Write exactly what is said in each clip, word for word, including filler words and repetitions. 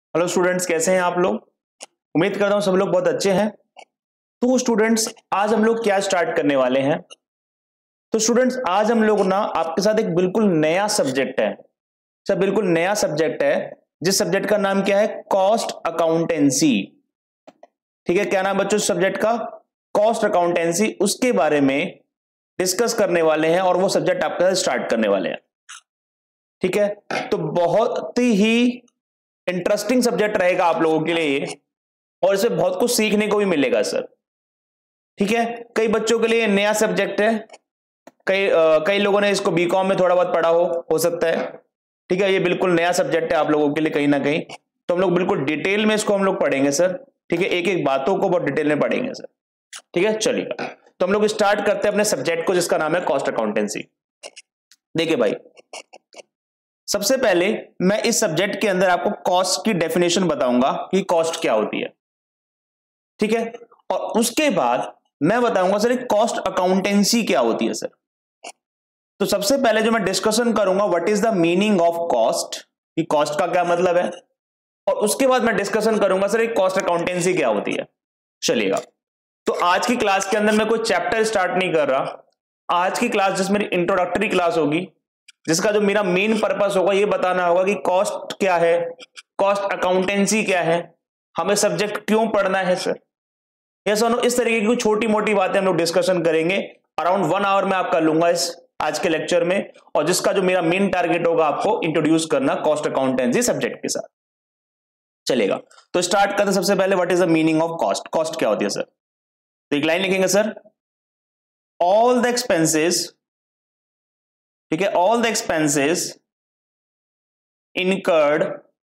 Hello students, कैसे हैं आप लोग। उम्मीद करता हूं सब लोग बहुत अच्छे हैं। तो स्टूडेंट्स, आज हम लोग क्या स्टार्ट करने वाले हैं। तो स्टूडेंट्स, आज हम लोग ना आपके साथ एक बिल्कुल नया सब्जेक्ट है। सर, बिल्कुल नया सब्जेक्ट है जिस सब्जेक्ट का नाम क्या है, कॉस्ट अकाउंटेंसी। ठीक है, क्या नाम बच्चों सब्जेक्ट का, कॉस्ट अकाउंटेंसी। उसके बारे में डिस्कस करने वाले हैं और वो सब्जेक्ट आपके साथ स्टार्ट करने वाले हैं। ठीक है, तो बहुत ही इंटरेस्टिंग सब्जेक्ट रहेगा आप लोगों के लिए ये, और इससे बहुत कुछ सीखने को भी मिलेगा सर। ठीक है, कई बच्चों के लिए नया सब्जेक्ट है, कई आ, कई लोगों ने इसको बीकॉम में थोड़ा बहुत पढ़ा हो हो सकता है। ठीक है, ये बिल्कुल नया सब्जेक्ट है आप लोगों के लिए कहीं ना कहीं, तो हम लोग बिल्कुल डिटेल में इसको हम लोग पढ़ेंगे सर। ठीक है, एक एक बातों को बहुत डिटेल में पढ़ेंगे सर। ठीक है, चलिए तो हम लोग स्टार्ट करते हैं अपने सब्जेक्ट को जिसका नाम है कॉस्ट अकाउंटेंसी। देखिए भाई, सबसे पहले मैं इस सब्जेक्ट के अंदर आपको कॉस्ट की डेफिनेशन बताऊंगा कि कॉस्ट क्या होती है। ठीक है, और उसके बाद मैं बताऊंगा सर कॉस्ट अकाउंटेंसी क्या होती है सर। तो सबसे पहले जो मैं डिस्कशन करूंगा what is the meaning of cost, कि कॉस्ट का क्या मतलब है, और उसके बाद मैं डिस्कशन करूंगा सर कॉस्ट अकाउंटेंसी क्या होती है। चलिएगा, तो आज की क्लास के अंदर मैं कोई चैप्टर स्टार्ट नहीं कर रहा। आज की क्लास जिस मेरी इंट्रोडक्टरी क्लास होगी, जिसका जो मेरा मेन पर्पस होगा ये बताना होगा कि कॉस्ट क्या है, कॉस्ट अकाउंटेंसी क्या है, हमें सब्जेक्ट क्यों पढ़ना है सर। ये सुनो, इस तरीके की छोटी मोटी बातें हम लोग डिस्कशन करेंगे। अराउंड वन आवर में आप कर लूंगा इस आज के लेक्चर में, और जिसका जो मेरा मेन टारगेट होगा आपको इंट्रोड्यूस करना कॉस्ट अकाउंटेंसी सब्जेक्ट के साथ। चलेगा, तो स्टार्ट करते सबसे पहले what is the meaning of cost. Cost क्या होती है सर, तो एक लाइन लिखेंगे सर, ऑल द एक्सपेंसेस। ठीक है, all the expenses incurred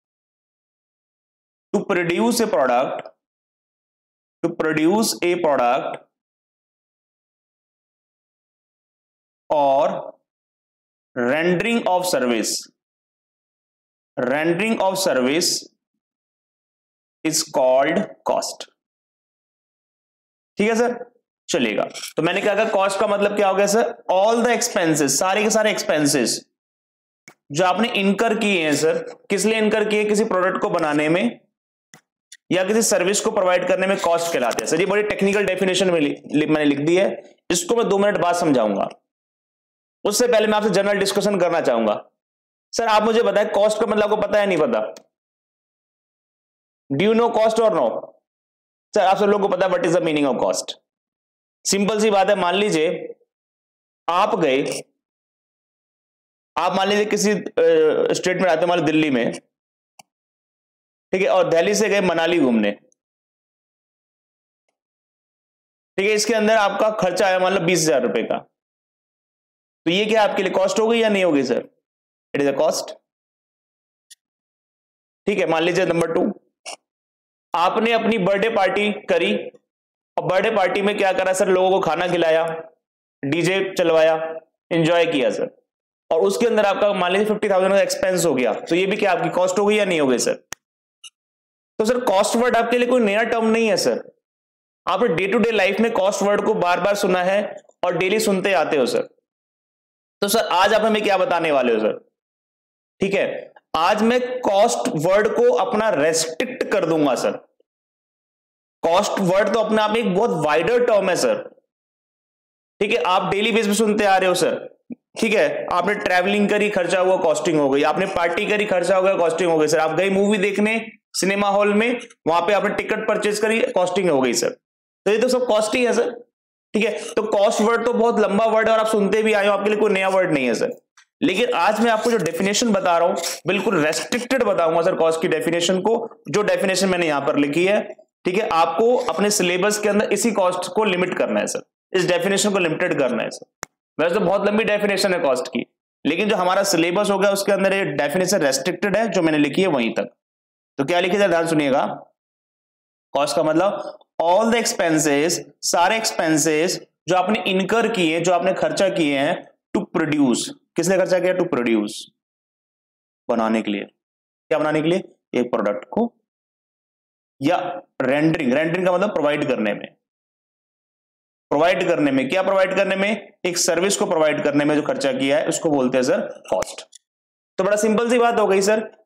to produce a product to produce a product or rendering of service rendering of service is called cost। ठीक है सर, चलेगा। तो मैंने क्या कहा, कॉस्ट का मतलब क्या हो गया सर, ऑल द एक्सपेंसेस, सारे के सारे एक्सपेंसेस जो आपने इनकर किए हैं सर। किस लिए इनकर किए, किसी प्रोडक्ट को बनाने में या किसी सर्विस को प्रोवाइड करने में कॉस्ट कहलाते हैं सर। ये बड़ी टेक्निकल डेफिनेशन में लि, मैंने लिख दी है, इसको मैं दो मिनट बाद समझाऊंगा। उससे पहले मैं आपसे जनरल डिस्कशन करना चाहूंगा। सर आप मुझे बताएं, कॉस्ट का मतलब आपको पता है नहीं पता, डू यू नो कॉस्ट और नो। सर आप सब लोगों को पता है what is the meaning of cost. Simple सी बात है, मान लीजिए आप गए, आप मान लीजिए किसी स्टेट में रहते हैं, मान लो दिल्ली में, ठीक है, और दिल्ली से गए मनाली घूमने। ठीक है, इसके अंदर आपका खर्चा आया मान लो बीस हजार रुपए का, तो ये क्या आपके लिए कॉस्ट होगी या नहीं होगी sir, it is a cost. ठीक है, मान लीजिए नंबर टू, आपने अपनी बर्थडे पार्टी करी, और बर्थडे पार्टी में क्या करा सर, लोगों को खाना खिलाया, डीजे चलवाया, एंजॉय किया सर, और उसके अंदर आपका मान लीजिए फिफ्टी थाउजेंड का एक्सपेंस हो गया, तो ये भी क्या आपकी कॉस्ट हो गई या नहीं हो गई सर। तो सर कॉस्ट वर्ड आपके लिए कोई नया टर्म नहीं है सर, आपने डे टू डे लाइफ में कॉस्ट वर्ड को बार बार सुना है और डेली सुनते आते हो सर। तो सर आज आप हमें क्या बताने वाले हो सर। ठीक है, आज मैं कॉस्ट वर्ड को अपना रेस्ट्रिक्ट कर दूंगा सर। कॉस्ट वर्ड तो अपने आप में एक बहुत वाइडर टर्म है सर। ठीक है, आप डेली बेस पे सुनते आ रहे हो सर। ठीक है, आपने ट्रैवलिंग करी, खर्चा हुआ, कॉस्टिंग हो गई। आपने पार्टी करी, खर्चा हो गया, कॉस्टिंग हो गई सर। आप गए मूवी देखने सिनेमा हॉल में, वहां पे आपने टिकट परचेज करी, कॉस्टिंग हो गई सर। तो ये तो सब कॉस्ट ही है सर। ठीक है, तो कॉस्ट वर्ड तो बहुत लंबा वर्ड है और आप सुनते भी आए हो, आपके लिए कोई नया वर्ड नहीं है सर। लेकिन आज मैं आपको जो डेफिनेशन बता रहा हूं बिल्कुल रेस्ट्रिक्टेड बताऊंगा सर कॉस्ट की डेफिनेशन को, जो डेफिनेशन मैंने यहां पर लिखी है। ठीक है, आपको अपने सिलेबस के अंदर इसी कॉस्ट को लिमिट करना है सर, इस डेफिनेशन को लिमिटेड करना है सर। वैसे तो बहुत लंबी डेफिनेशन है कॉस्ट की, लेकिन जो हमारा सिलेबस हो गया उसके अंदर ये डेफिनेशन रेस्ट्रिक्टेड है, जो मैंने लिखी है वहीं तक। तो क्या लिखी है, ध्यान सुनिएगा। कॉस्ट का मतलब ऑल द एक्सपेंसेस, सारे एक्सपेंसेस जो आपने इनकर किए, जो आपने खर्चा किए हैं, टू प्रोड्यूस, किसने खर्चा किया, टू प्रोड्यूस, बनाने के लिए। क्या बनाने के लिए, एक प्रोडक्ट को, या रेंडरिंग, रेंडरिंग का मतलब प्रोवाइड करने में, प्रोवाइड करने में, क्या प्रोवाइड करने में, एक सर्विस को प्रोवाइड करने में जो खर्चा किया है उसको बोलते हैं सर कॉस्ट। तो बड़ा सिंपल सी बात हो गई सर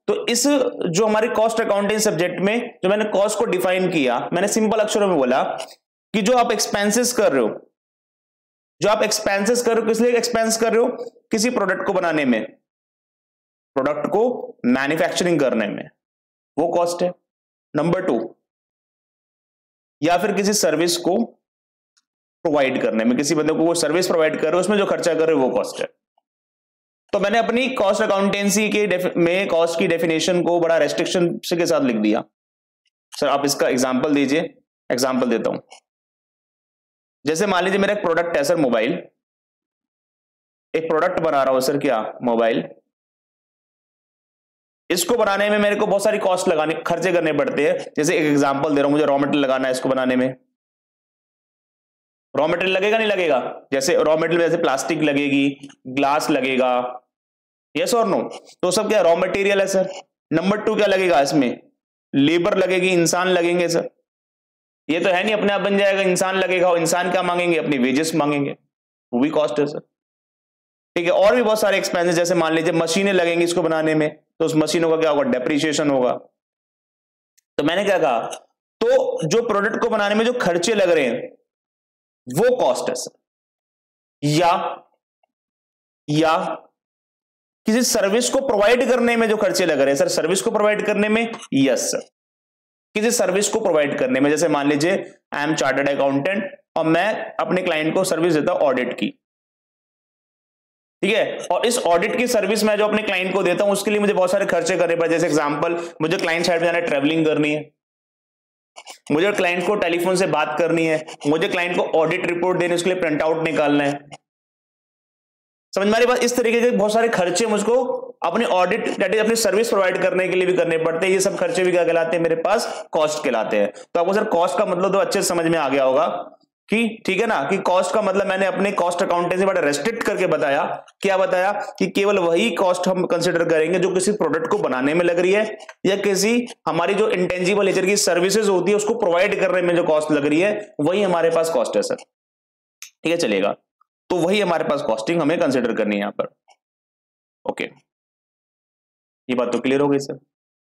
तो इस जो हमारी कॉस्ट अकाउंटिंग सब्जेक्ट में जो मैंने कॉस्ट को डिफाइन किया, मैंने सिंपल अक्षरों में बोला कि जो आप एक्सपेंसेस कर रहे हो, जो आप एक्सपेंसेस कर रहे हो, किस लिए एक्सपेंस कर रहे हो? किसी प्रोडक्ट को बनाने में, प्रोडक्ट को मैन्युफैक्चरिंग करने में, वो कॉस्ट है। नंबर टू, या फिर किसी सर्विस को प्रोवाइड करने में, किसी बंदे को वो सर्विस प्रोवाइड कर रहे हो, उसमें जो खर्चा कर रहे हो वो कॉस्ट है। तो मैंने अपनी कॉस्ट अकाउंटेंसी के में कॉस्ट की डेफिनेशन को बड़ा रेस्ट्रिक्शन के साथ लिख दिया। सर आप इसका एग्जांपल दीजिए। एग्जांपल देता हूं, जैसे मान लीजिए मेरा एक प्रोडक्ट है सर, मोबाइल, एक प्रोडक्ट बना रहा हूं सर, क्या? मोबाइल। इसको बनाने में मेरे को बहुत सारी कॉस्ट लगाने, खर्चे करने पड़ते हैं। जैसे एक एग्जांपल दे रहा हूं, मुझे रॉ मटेरियल लगाना है इसको बनाने में। रॉ मटेरियल लगेगा नहीं लगेगा? जैसे रॉ मटेरियल जैसे प्लास्टिक लगेगी, ग्लास लगेगा, यस और नो? तो सब क्या रॉ मटेरियल है सर। नंबर टू क्या लगेगा इसमें? लेबर लगेगी, इंसान लगेंगे सर। ये तो है नहीं अपने आप बन जाएगा, इंसान लगेगा। और इंसान क्या मांगेंगे? अपनी वेजेस मांगेंगे, वो भी कॉस्ट है सर। ठीक है, और भी बहुत सारे एक्सपेंसेस, जैसे मान लीजिए मशीनें लगेंगी इसको बनाने में, तो उस मशीनों का क्या होगा? डेप्रिसिएशन होगा। तो मैंने क्या कहा, तो जो प्रोडक्ट को बनाने में जो खर्चे लग रहे हैं वो कॉस्ट है सर। या या किसी सर्विस को प्रोवाइड करने में जो खर्चे लग रहे हैं सर, सर्विस को प्रोवाइड करने में, यस सर, किसी सर्विस को प्रोवाइड करने में। जैसे मान लीजिए आई एम चार्टर्ड अकाउंटेंट और मैं अपने क्लाइंट को सर्विस देता हूं ऑडिट की, ठीक है, और इस ऑडिट की सर्विस मैं जो अपने क्लाइंट को देता हूं उसके लिए मुझे बहुत सारे खर्चे करने पड़े। जैसे एग्जांपल, मुझे क्लाइंट साइड पे जाना है, ट्रैवलिंग करनी है, मुझे क्लाइंट को टेलीफोन से बात करनी है, मुझे क्लाइंट को ऑडिट रिपोर्ट देने उसके लिए प्रिंट आउट निकालना है। समझ में आ रही बात? इस तरीके के बहुत सारे खर्चे मुझको अपने ऑडिट दैट इज अपनी सर्विस प्रोवाइड करने के लिए भी करने पड़ते हैं। ये सब खर्चे भी क्या कहलाते हैं मेरे पास? कॉस्ट कहलाते हैं। तो आपको सर कॉस्ट का मतलब तो अच्छे से समझ में आ गया होगा कि ठीक है ना, कि कॉस्ट का मतलब मैंने अपने कॉस्ट अकाउंटेंसी बड़ा रेस्ट्रिक्ट करके बताया। क्या बताया? कि केवल वही कॉस्ट हम कंसिडर करेंगे जो किसी प्रोडक्ट को बनाने में लग रही है, या किसी हमारी जो इंटेंजिबल नेचर की सर्विसेज होती है उसको प्रोवाइड करने में जो कॉस्ट लग रही है, वही हमारे पास कॉस्ट है सर। ठीक है, चलेगा। तो वही हमारे पास कॉस्टिंग हमें कंसिडर करनी है यहां पर। ओके, ये बात तो क्लियर हो गई सर।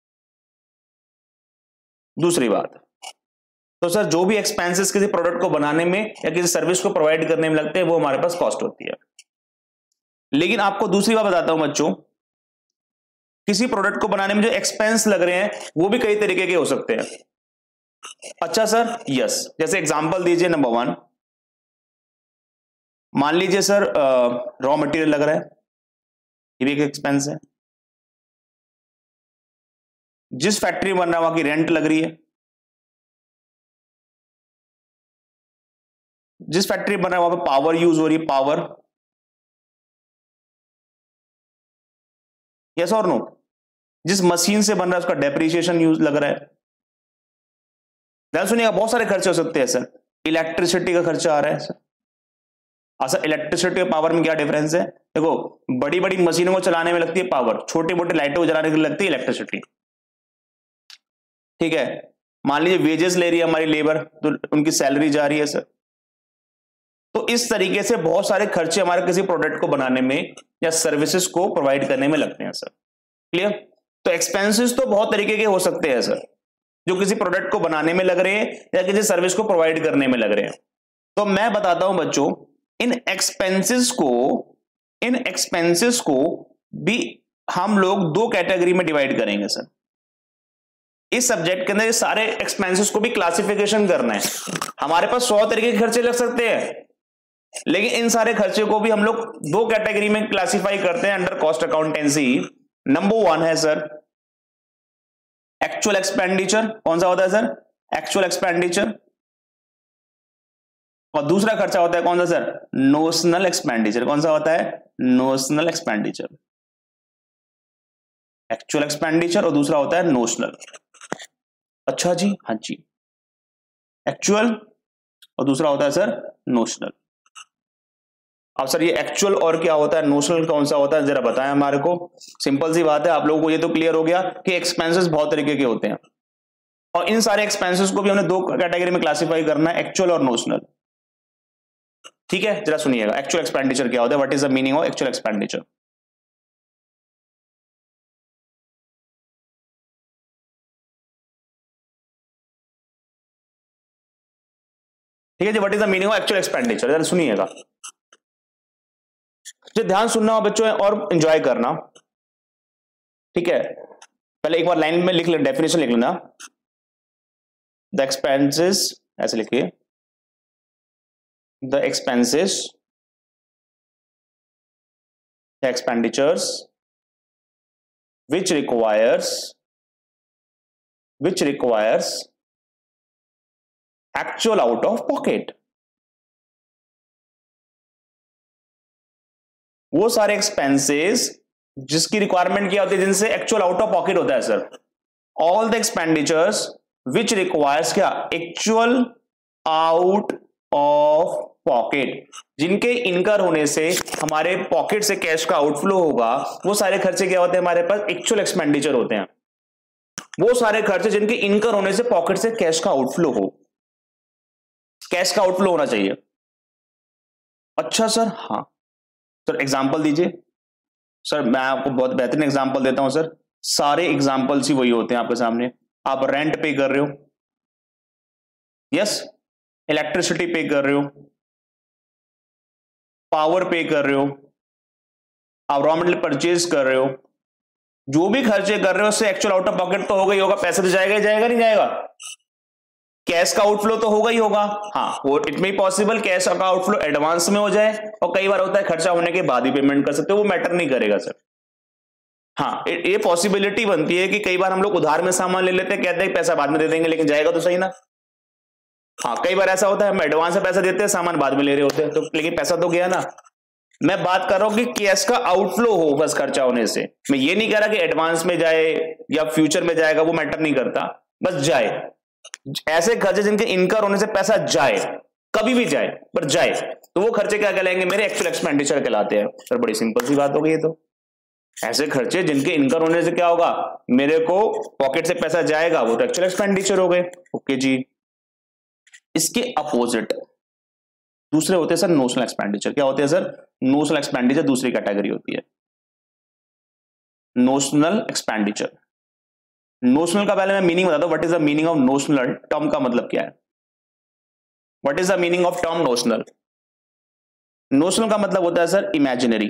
दूसरी बात, तो सर जो भी एक्सपेंसेस किसी प्रोडक्ट को बनाने में या किसी सर्विस को प्रोवाइड करने में लगते हैं वो हमारे पास कॉस्ट होती है। लेकिन आपको दूसरी बात बताता हूं बच्चों, किसी प्रोडक्ट को बनाने में जो एक्सपेंस लग रहे हैं वो भी कई तरीके के हो सकते हैं। अच्छा सर, यस। जैसे एग्जांपल दीजिए, नंबर वन, मान लीजिए सर रॉ मटेरियल लग रहा है, ये भी एक एक्सपेंस है। जिस फैक्ट्री बन रहा है वहां की रेंट लग रही है, जिस फैक्ट्री बन रहा है वहां पे पावर यूज हो रही है, पावर, यस और नो? जिस मशीन से बन रहा है उसका डेप्रिसिएशन यूज लग रहा है। ध्यान सुनिएगा, बहुत सारे खर्चे हो सकते हैं सर। इलेक्ट्रिसिटी का खर्चा आ रहा है सर। अच्छा, इलेक्ट्रिसिटी और पावर में क्या डिफरेंस है? देखो, बड़ी बड़ी मशीनों को चलाने में लगती है पावर, छोटी मोटी लाइटों को जलाने के लिए लगती है इलेक्ट्रिसिटी। ठीक है, मान लीजिए वेजेस ले रही है हमारी लेबर, तो उनकी सैलरी जा रही है सर। तो इस तरीके से बहुत सारे खर्चे हमारे किसी प्रोडक्ट को बनाने में या सर्विसेज को प्रोवाइड करने में लगते हैं सर। क्लियर? तो एक्सपेंसेस तो बहुत तरीके के हो सकते हैं सर, जो किसी प्रोडक्ट को बनाने में लग रहे हैं या किसी सर्विस को प्रोवाइड करने में लग रहे हैं। तो मैं बताता हूं बच्चों, इन एक्सपेंसेस को इन एक्सपेंसेस को भी हम लोग दो कैटेगरी में डिवाइड करेंगे सर। इस सब्जेक्ट के अंदर सारे एक्सपेंसेस को भी क्लासिफिकेशन करना है। हमारे पास सौ तरीके के खर्चे लग सकते हैं, लेकिन इन सारे खर्चे को भी हम लोग दो कैटेगरी में क्लासिफाई करते हैं under cost accountancy. Number one है सर एक्चुअल एक्सपेंडिचर। कौन सा होता है सर? Actual expenditure. और दूसरा खर्चा होता है कौन सा सर? Notional expenditure. कौन सा होता है? Notional expenditure. एक्चुअल एक्सपेंडिचर और दूसरा होता है नोशनल। अच्छा जी, हाँ जी, एक्चुअल और दूसरा होता है सर नोशनल। अब सर ये एक्चुअल और क्या होता है, नोशनल कौन सा होता है, जरा बताएं हमारे को। सिंपल सी बात है, आप लोगों को ये तो क्लियर हो गया कि एक्सपेंसेस बहुत तरीके के होते हैं और इन सारे एक्सपेंसेस को भी हमने दो कैटेगरी में क्लासिफाई करना है, एक्चुअल और नोशनल। ठीक है, जरा सुनिएगा एक्चुअल एक्सपेंडिचर क्या होता है, what is the meaning of actual expenditure. ठीक है जी, what is the meaning of actual expenditure, जरा सुनिएगा, जो ध्यान सुनना हो बच्चों और एंजॉय करना, ठीक है। पहले एक बार लाइन में लिख ले, डेफिनेशन लिख लेना, द एक्सपेंसेस, ऐसे लिखिए, the expenses, the expenditures which requires which requires actual out of pocket, वो सारे एक्सपेंसेस जिसकी रिक्वायरमेंट क्या होती है, जिनसे एक्चुअल आउट ऑफ पॉकेट होता है sir. All the expenditures which requires क्या, एक्चुअल आउट ऑफ पॉकेट, जिनके इनकर होने से हमारे पॉकेट से कैश का आउटफ्लो होगा, वो सारे खर्चे क्या होते हैं हमारे पास, एक्चुअल एक्सपेंडिचर होते हैं। वो सारे खर्चे जिनके इनकर होने से पॉकेट से कैश का आउटफ्लो हो, कैश का आउटफ्लो होना चाहिए। अच्छा सर, हाँ सर, एग्जांपल दीजिए सर। मैं आपको बहुत बेहतरीन एग्जांपल देता हूं सर, सारे एग्जांपल्स ही वही होते हैं आपके सामने। आप रेंट पे कर रहे हो, यस, इलेक्ट्रिसिटी पे कर रहे हो, पावर पे कर रहे हो, आप रॉ मटेरियल परचेज कर रहे हो, जो भी खर्चे कर रहे हो उससे एक्चुअल आउट ऑफ पॉकेट तो होगा ही होगा, पैसा तो जाएगा ही जाएगा, नहीं जाएगा, कैश का आउटफ्लो तो होगा ही होगा। हाँ, वो इट में पॉसिबल कैश का आउटफ्लो एडवांस में हो जाए, और कई बार होता है खर्चा होने के बाद ही पेमेंट कर सकते हो, वो मैटर नहीं करेगा सर। हाँ, ये पॉसिबिलिटी बनती है कि कई बार हम लोग उधार में सामान ले लेते हैं, कहते हैं पैसा बाद में दे देंगे, लेकिन जाएगा तो सही ना। हाँ, कई बार ऐसा होता है हम एडवांस में पैसा देते हैं, सामान बाद में ले रहे होते हैं, तो लेकिन पैसा तो गया ना। मैं बात कर रहा हूं कि कैश का आउटफ्लो हो बस खर्चा होने से। मैं ये नहीं कह रहा कि एडवांस में जाए या फ्यूचर में जाएगा, वो मैटर नहीं करता, बस जाए। ऐसे खर्चे जिनके इनकर होने से पैसा जाए, कभी भी जाए पर जाए, तो वो खर्चे क्या कहलाएंगे, मेरे एक्चुअल एक्सपेंडिचर कहलाते हैं सर। बड़ी सिंपल सी बात हो गई ये तो। ऐसे खर्चे जिनके इनकर होने से क्या होगा, मेरे को पॉकेट से पैसा जाएगा, वो तो एक्चुअल एक्सपेंडिचर हो गए। ओके जी। इसके अपोजिट दूसरे होते हैं सर नोशनल एक्सपेंडिचर। क्या होते हैं सर, नोशनल एक्सपेंडिचर दूसरी कैटेगरी होती है, नोशनल एक्सपेंडिचर। नोशनल का पहले मैं मीनिंग बताता हूं, what is the meaning of notional, term का मतलब क्या है, what is the meaning of term notional. Notional का मतलब होता है सर इमेजिनरी।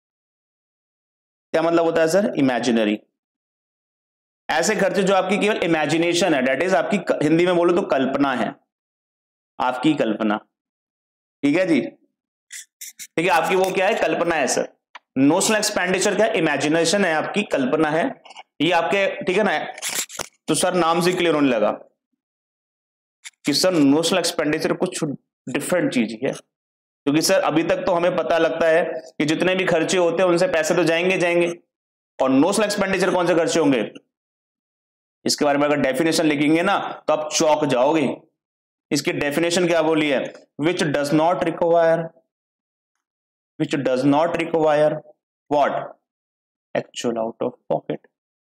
क्या मतलब होता है सर, इमेजिनरी। ऐसे खर्चे जो आपकी केवल इमेजिनेशन है, डेट इज आपकी, हिंदी में बोलो तो कल्पना है, आपकी कल्पना, ठीक है जी, ठीक है, आपकी वो क्या है, कल्पना है सर। नोशनल एक्सपेंडिचर क्या है, इमेजिनेशन है, आपकी कल्पना है, ये आपके, ठीक है ना। तो सर नाम से क्लियर होने लगा कि सर नोशनल एक्सपेंडिचर कुछ डिफरेंट चीज है, क्योंकि सर अभी तक तो हमें पता लगता है कि जितने भी खर्चे होते हैं उनसे पैसे तो जाएंगे जाएंगे, और नोशनल एक्सपेंडिचर कौन से खर्चे होंगे, इसके बारे में अगर डेफिनेशन लिखेंगे ना तो आप चौंक जाओगे। इसकी डेफिनेशन क्या बोली है, which does not require, which does not require what, actual out of pocket.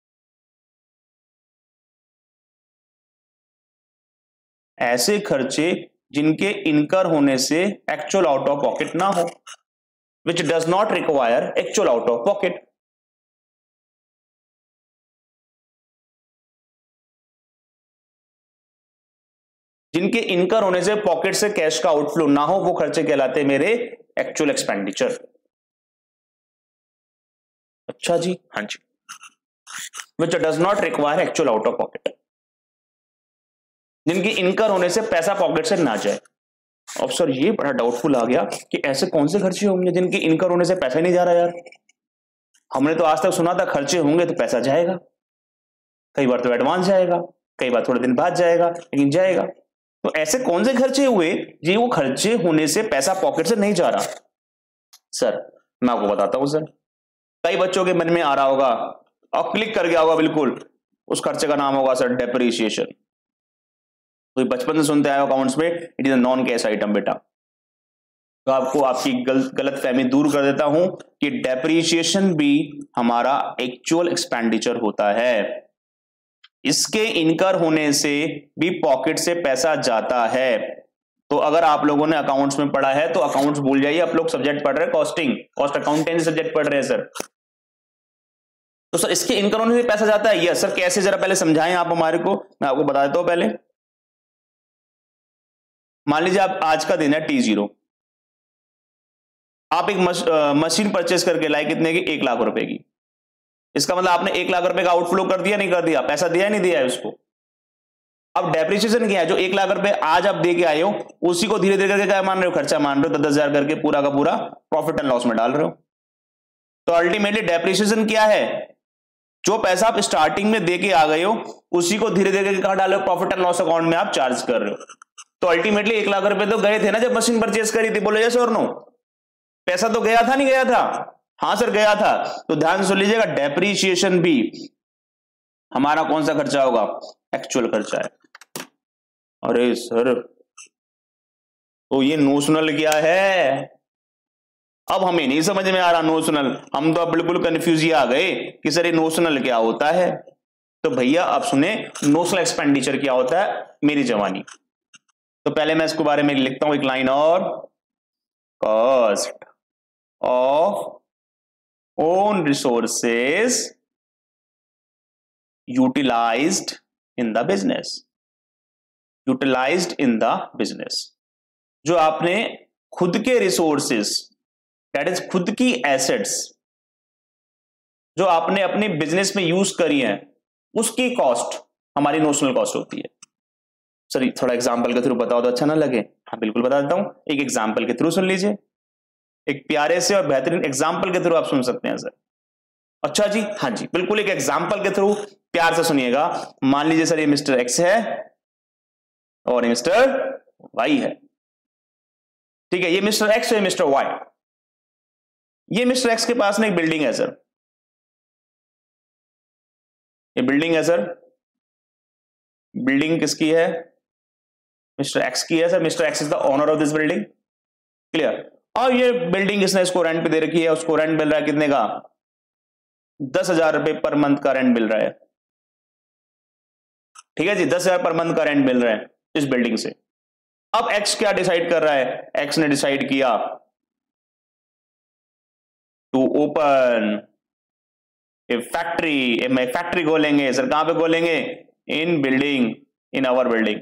ऐसे खर्चे जिनके इनकर होने से एक्चुअल आउट ऑफ पॉकेट ना हो, which does not require actual out of pocket. जिनके इनकर होने से पॉकेट से कैश का आउटफ्लो ना हो, वो खर्चे कहलाते हैं मेरे एक्चुअल एक्सपेंडिचर। अच्छा जी, हाँ जी, which does not require actual out of pocket, जिनकी इनकर होने से पैसा पॉकेट से ना जाए। अब सर ये बड़ा डाउटफुल आ गया कि ऐसे कौन से खर्चे होंगे जिनकी इनकर होने से पैसा नहीं जा रहा यार। हमने तो आज तक सुना था खर्चे होंगे तो पैसा जाएगा, कई बार तो एडवांस जाएगा, कई बार थोड़े दिन बाद जाएगा, लेकिन जाएगा। तो ऐसे कौन से खर्चे हुए जी वो खर्चे होने से पैसा पॉकेट से नहीं जा रहा। सर मैं आपको बताता हूं सर, कई बच्चों के मन में आ रहा होगा और क्लिक कर गया होगा बिल्कुल, उस खर्चे का नाम होगा सर डेप्रिसिएशन। तो बचपन से सुनते आए अकाउंट्स में, it is a non cash item बेटा। तो आपको आपकी गलत गलत फहमी दूर कर देता हूं कि डेप्रिसिएशन भी हमारा एक्चुअल एक्सपेंडिचर होता है, इसके इनकर होने से भी पॉकेट से पैसा जाता है। तो अगर आप लोगों ने अकाउंट्स में पढ़ा है तो अकाउंट्स भूल जाइए, आप लोग सब्जेक्ट पढ़ रहे हैं कॉस्टिंग, कॉस्ट अकाउंटेंसी सब्जेक्ट पढ़ रहे हैं सर। तो सर इसके इनकर होने से पैसा जाता है, यस सर। कैसे, जरा पहले समझाएं आप हमारे को, मैं आपको बता देता हूं पहले। मान लीजिए आप आज का दिन है टी जीरो, आप एक मश, आ, मशीन परचेस करके लाए कितने की, एक लाख रुपए की। इसका मतलब आपने एक लाख रुपए का आउटफ्लो कर दिया नहीं कर दिया, पैसा दिया नहीं दिया है उसको। अब डेप्रिसिएशन क्या है, जो एक लाख रुपए आज आप दे के आए हो उसी को धीरे धीरे करके क्या मान रहे हो, खर्चा मान रहे हो, दस दस हजार करके पूरा का पूरा प्रॉफिट एंड लॉस में डाल रहे हो। तो अल्टीमेटली डेप्रिसिएशन क्या है, जो पैसा आप स्टार्टिंग में दे के आ गए हो उसी को धीरे धीरे कहां डाल रहे हो, प्रॉफिट एंड लॉस अकाउंट में आप चार्ज कर रहे हो। तो अल्टीमेटली एक लाख रुपए तो गए थे ना जब मशीन परचेस करी थी, बोलो यस और नो, पैसा तो गया था नहीं गया था, हां सर गया था। तो ध्यान से सुन लीजिएगा, डेप्रीशिएशन भी हमारा कौन सा खर्चा होगा, एक्चुअल खर्चा है। अरे सर तो ये नोशनल क्या है, अब हमें नहीं समझ में आ रहा नोशनल, हम तो अब बिल्कुल कंफ्यूज ही आ गए कि सर ये नोशनल क्या होता है। तो भैया आप सुने, नोशनल एक्सपेंडिचर क्या होता है मेरी जवानी। तो पहले मैं इसके बारे में लिखता हूं एक लाइन और, cost of own resources utilised in the business, utilised in the business. जो आपने खुद के रिसोर्सेस, दैट इज खुद की एसेट्स जो आपने अपने बिजनेस में यूज करी है, उसकी कॉस्ट हमारी नोशनल कॉस्ट होती है। सर थोड़ा एग्जांपल के थ्रू बताओ तो अच्छा ना लगे, हाँ बिल्कुल बता देता हूं, एक एग्जांपल के थ्रू सुन लीजिए, एक प्यारे से और बेहतरीन एग्जांपल के थ्रू आप सुन सकते हैं सर। अच्छा जी, हाँ जी बिल्कुल, एक एग्जांपल के थ्रू प्यार से सुनिएगा। मान लीजिए सर ये मिस्टर एक्स है और ये मिस्टर वाई है, ठीक है, ये मिस्टर एक्स है मिस्टर वाई। ये मिस्टर एक्स के पास में एक बिल्डिंग है सर, ये बिल्डिंग है सर, बिल्डिंग किसकी है, मिस्टर एक्स की है sir, mister X is the owner of this building, clear. और ये बिल्डिंग इसने इसको रेंट पे दे रखी है, उसको रेंट मिल रहा है कितने का, दस हजार रुपए पर मंथ का रेंट मिल रहा है, ठीक है जी, दस हजार पर मंथ का रेंट मिल रहा है इस बिल्डिंग से। अब एक्स क्या डिसाइड कर रहा है, एक्स ने डिसाइड किया टू ओपन ए फैक्ट्री, मैं फैक्ट्री खोलेंगे सर, कहां पे खोलेंगे, in building, in our building.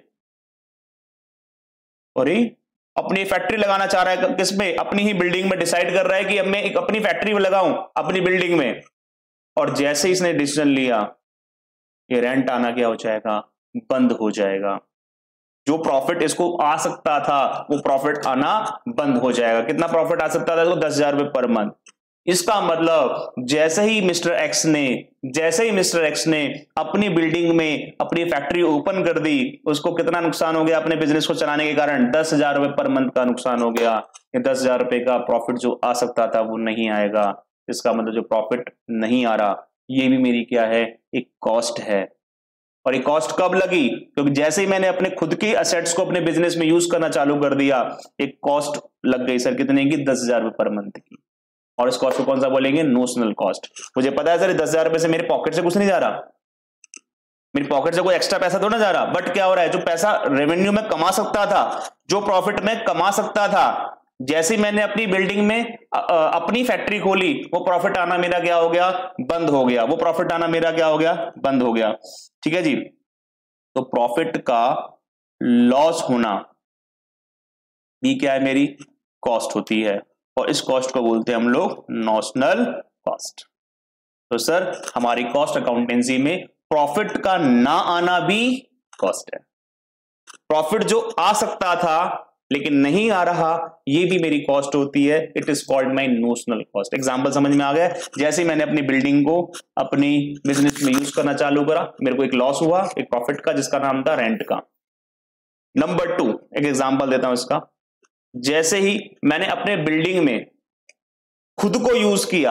और अपनी फैक्ट्री लगाना चाह रहा है किसमें, अपनी ही बिल्डिंग में डिसाइड कर रहा है कि अब मैं एक अपनी फैक्ट्री में लगाऊं अपनी बिल्डिंग में। और जैसे ही इसने डिसीजन लिया, ये रेंट आना क्या हो जाएगा, बंद हो जाएगा। जो प्रॉफिट इसको आ सकता था वो प्रॉफिट आना बंद हो जाएगा। कितना प्रॉफिट आ सकता था इसको, दस हजार रुपए पर मंथ। इसका मतलब जैसे ही मिस्टर एक्स ने जैसे ही मिस्टर एक्स ने अपनी बिल्डिंग में अपनी फैक्ट्री ओपन कर दी, उसको कितना नुकसान हो गया अपने बिजनेस को चलाने के कारण, दस हजार रुपए पर मंथ का नुकसान हो गया। ये दस हजार रुपए का प्रॉफिट जो आ सकता था वो नहीं आएगा। इसका मतलब जो प्रॉफिट नहीं आ रहा, ये भी मेरी क्या है, एक कॉस्ट है। और ये कॉस्ट कब लगी, क्योंकि जैसे ही मैंने अपने खुद की एसेट्स को अपने बिजनेस में यूज करना चालू कर दिया, एक कॉस्ट लग गई सर, कितने की, दस हजार रुपए पर मंथ की। और इस कॉस्ट को कौन सा बोलेंगे, नोशनल कॉस्ट। मुझे पता है सर दस हजार रुपए से मेरे पॉकेट से कुछ नहीं जा रहा, मेरी पॉकेट से कोई एक्स्ट्रा पैसा थोड़ा जा रहा, बट क्या हो रहा है, जो पैसा रेवेन्यू में कमा सकता था, जो प्रॉफिट में कमा सकता था, जैसे ही मैंने अपनी बिल्डिंग में आ, आ, अपनी फैक्ट्री खोली, वो प्रॉफिट आना मेरा क्या हो गया, बंद हो गया। वो प्रॉफिट आना मेरा क्या हो गया, बंद हो गया। ठीक है जी। तो प्रॉफिट का लॉस होना भी क्या है, मेरी कॉस्ट होती है, और इस कॉस्ट को बोलते हैं हम लोग नोशनल कॉस्ट। तो सर हमारी कॉस्ट अकाउंटेंसी में प्रॉफिट का ना आना भी कॉस्ट है। प्रॉफिट जो आ सकता था लेकिन नहीं आ रहा, ये भी मेरी कॉस्ट होती है। It is called my notional cost. Example समझ में आ गया। जैसे ही मैंने अपनी बिल्डिंग को अपनी बिजनेस में यूज करना चालू करा, मेरे को एक लॉस हुआ एक प्रॉफिट का, जिसका नाम था रेंट का। नंबर टू, एक एग्जांपल देता हूं इसका। जैसे ही मैंने अपने बिल्डिंग में खुद को यूज किया,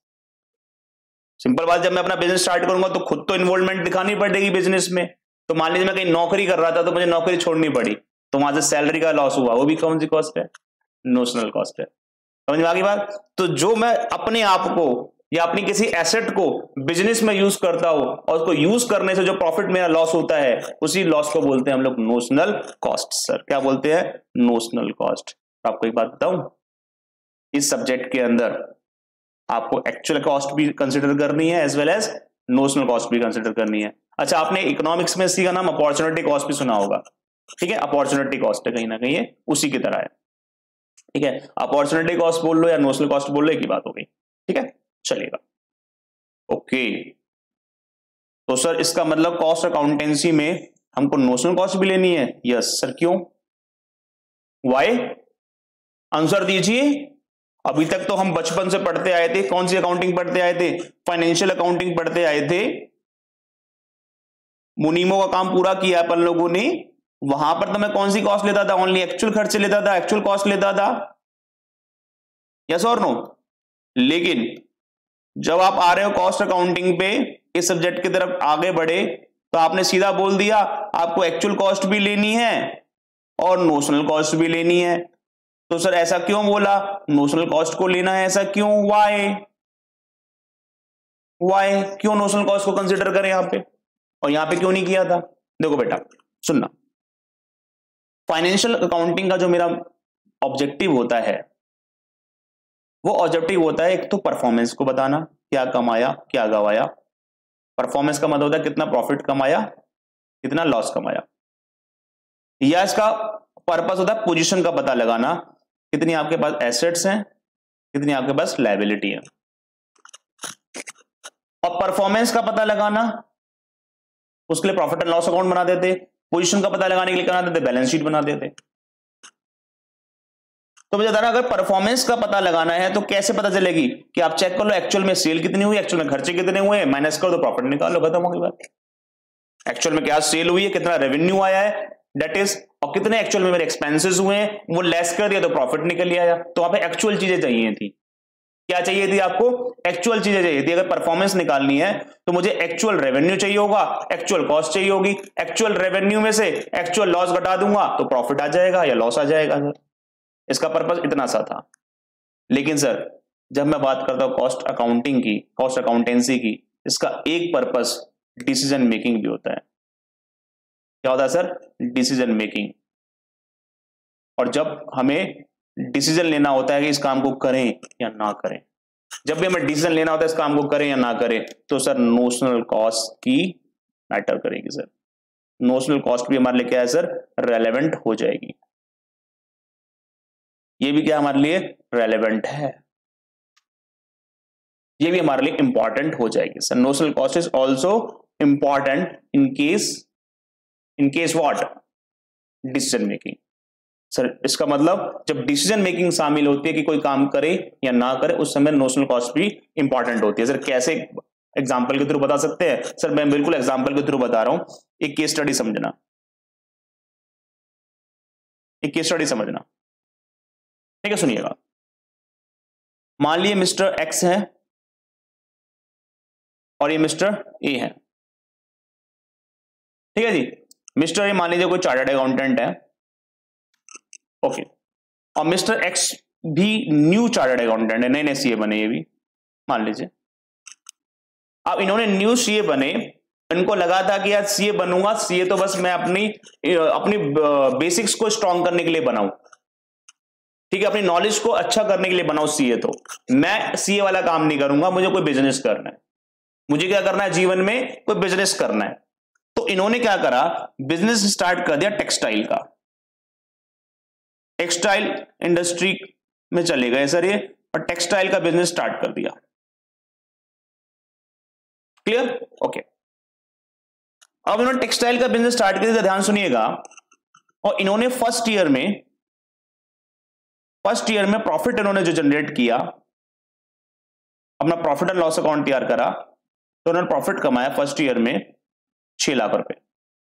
सिंपल बात, जब मैं अपना बिजनेस स्टार्ट करूंगा तो खुद तो इन्वॉल्वमेंट दिखानी पड़ेगी बिजनेस में। तो मान लीजिए मैं कहीं नौकरी कर रहा था तो मुझे नौकरी छोड़नी पड़ी, तो वहां से सैलरी का लॉस हुआ, वो भी कौन सी कॉस्ट है, नोशनल कॉस्ट है। समझ में आ गई बात। तो जो मैं अपने आप को या अपनी किसी एसेट को बिजनेस में यूज करता हूं और उसको यूज करने से जो प्रॉफिट मेरा लॉस होता है, उसी लॉस को बोलते हैं हम लोग नोशनल कॉस्ट। सर क्या बोलते हैं, नोशनल कॉस्ट। आपको एक बात बताऊं, इस सब्जेक्ट के अंदर आपको एक्चुअल कॉस्ट भी कंसिडर करनी है as well as notional cost भी कंसिडर करनी है। अच्छा, आपने इकोनॉमिक्स में इसका नाम अपॉर्चुनिटी कॉस्ट भी सुना होगा। ठीक है, अपॉर्चुनिटी कॉस्ट है, कहीं ना कहीं ये उसी की तरह है। ठीक है, अपॉर्चुनिटी कॉस्ट बोल लो या नोशनल कॉस्ट बोल लो, एक ही बात हो गई। ठीक है, चलेगा। ओके, तो सर इसका मतलब कॉस्ट अकाउंटेंसी में हमको नोशनल कॉस्ट भी लेनी है? यस सर, क्यों, वाई? आंसर दीजिए। अभी तक तो हम बचपन से पढ़ते आए थे, कौन सी अकाउंटिंग पढ़ते आए थे? फाइनेंशियल अकाउंटिंग पढ़ते आए थे। मुनीमो का काम पूरा किया अपन लोगों ने। वहां पर तो मैं कौन सी कॉस्ट लेता था? ओनली एक्चुअल खर्चे लेता था, एक्चुअल कॉस्ट लेता था। यस और नो? लेकिन जब आप आ रहे हो कॉस्ट अकाउंटिंग पे, इस सब्जेक्ट की तरफ आगे बढ़े, तो आपने सीधा बोल दिया आपको एक्चुअल कॉस्ट भी लेनी है और नोशनल कॉस्ट भी लेनी है। तो सर ऐसा क्यों बोला? नोशनल कॉस्ट को लेना है, ऐसा क्यों? वाई वाई क्यों नोशनल कॉस्ट को कंसीडर करें यहां पे, और यहां पे क्यों नहीं किया था? देखो बेटा सुनना, फाइनेंशियल अकाउंटिंग का जो मेरा ऑब्जेक्टिव होता है, वो ऑब्जेक्टिव होता है एक तो परफॉर्मेंस को बताना, क्या कमाया क्या गवाया। परफॉर्मेंस का मतलब होता है कितना प्रॉफिट कमाया, कितना लॉस कमाया। या इसका पर्पस होता है पोजीशन का पता लगाना, कितनी आपके पास एसेट्स हैं, कितनी आपके पास लायबिलिटी है। और परफॉर्मेंस का पता लगाना, उसके लिए प्रॉफिट एंड लॉस अकाउंट बना देते। पोजीशन का पता लगाने के लिए बना देते बैलेंस शीट बना देते। तो मुझे बता, अगर परफॉर्मेंस का पता लगाना है तो कैसे पता चलेगी? कि आप चेक कर लो एक्चुअल में सेल कितनी हुई, एक्चुअल में खर्चे कितने हुए, माइनस कर दो, प्रॉफिट निकाल लो, खत्म हो गई बात। एक्चुअल में क्या सेल हुई है, कितना रेवेन्यू आया है, दैट इज, और कितने एक्चुअल में मेरे एक्सपेंसेस हुए हैं, वो लेस कर दिया तो प्रॉफिट निकल आया। तो वहां पे एक्चुअल चीजें चाहिए थी। क्या चाहिए थी आपको? एक्चुअल चीजें चाहिए थी। अगर परफॉर्मेंस निकालनी है तो मुझे एक्चुअल रेवेन्यू चाहिए होगा, एक्चुअल कॉस्ट चाहिए होगी। एक्चुअल रेवेन्यू में से एक्चुअल लॉस घटा दूंगा तो प्रॉफिट आ जाएगा या लॉस आ जाएगा। सर इसका पर्पस इतना सा था। लेकिन सर जब मैं बात करता हूं कॉस्ट अकाउंटिंग की, कॉस्ट अकाउंटेंसी की, इसका एक पर्पस डिसीजन मेकिंग भी होता है। क्या होता है सर? Decision making. और जब हमें डिसीजन लेना होता है कि इस काम को करें या ना करें, जब भी हमें डिसीजन लेना होता है इस काम को करें या ना करें, तो सर नोशनल कॉस्ट की मैटर करेगी। सर नोशनल कॉस्ट भी हमारे लिए क्या है सर? रेलेवेंट हो जाएगी। ये भी क्या हमारे लिए रेलेवेंट है, ये भी हमारे लिए इंपॉर्टेंट हो जाएगी। Sir notional cost is also important in case in case what? Decision making. Sir इसका मतलब जब डिसीजन मेकिंग शामिल होती है कि कोई काम करे या ना करे, उस समय नोशनल कॉस्ट भी इंपॉर्टेंट होती है। सर कैसे? एग्जांपल के थ्रू बता सकते हैं? सर मैं बिल्कुल एग्जांपल के थ्रू बता रहा हूं। एक केस स्टडी समझना, एक केस स्टडी समझना, ठीक है? सुनिएगा। मान लीजिए मिस्टर एक्स है और ये मिस्टर ए है, ठीक है जी। मिस्टर ए मान लीजिए कोई चार्टर्ड अकाउंटेंट है, ओके, और मिस्टर एक्स भी न्यू चार्टर्ड अकाउंटेंट है, नए नए सीए बने ये भी, मान लीजिए। अब इन्होंने न्यू सीए बने, इनको लगा था कि यार सीए बनूंगा, सीए तो बस मैं अपनी अपनी बेसिक्स को स्ट्रॉन्ग करने के लिए बनाऊं, ठीक है, अपनी नॉलेज को अच्छा करने के लिए बनाऊं सीए। तो मैं सीए वाला काम नहीं करूंगा, मुझे कोई बिजनेस करना है, मुझे क्या करना है जीवन में? कोई बिजनेस करना है। तो इन्होंने क्या करा? बिजनेस स्टार्ट कर दिया टेक्सटाइल का। टेक्सटाइल इंडस्ट्री में चले गए सर ये, और टेक्सटाइल का बिजनेस स्टार्ट कर दिया। क्लियर? ओके। अब इन्होंने टेक्सटाइल का बिजनेस स्टार्ट कर दिया, ध्यान सुनिएगा। और इन्होंने फर्स्ट ईयर में फर्स्ट ईयर में प्रॉफिट इन्होंने जो जनरेट किया, अपना प्रॉफिट एंड लॉस अकाउंट तैयार करा, तो उन्होंने प्रॉफिट कमाया फर्स्ट ईयर में छह लाख रुपए।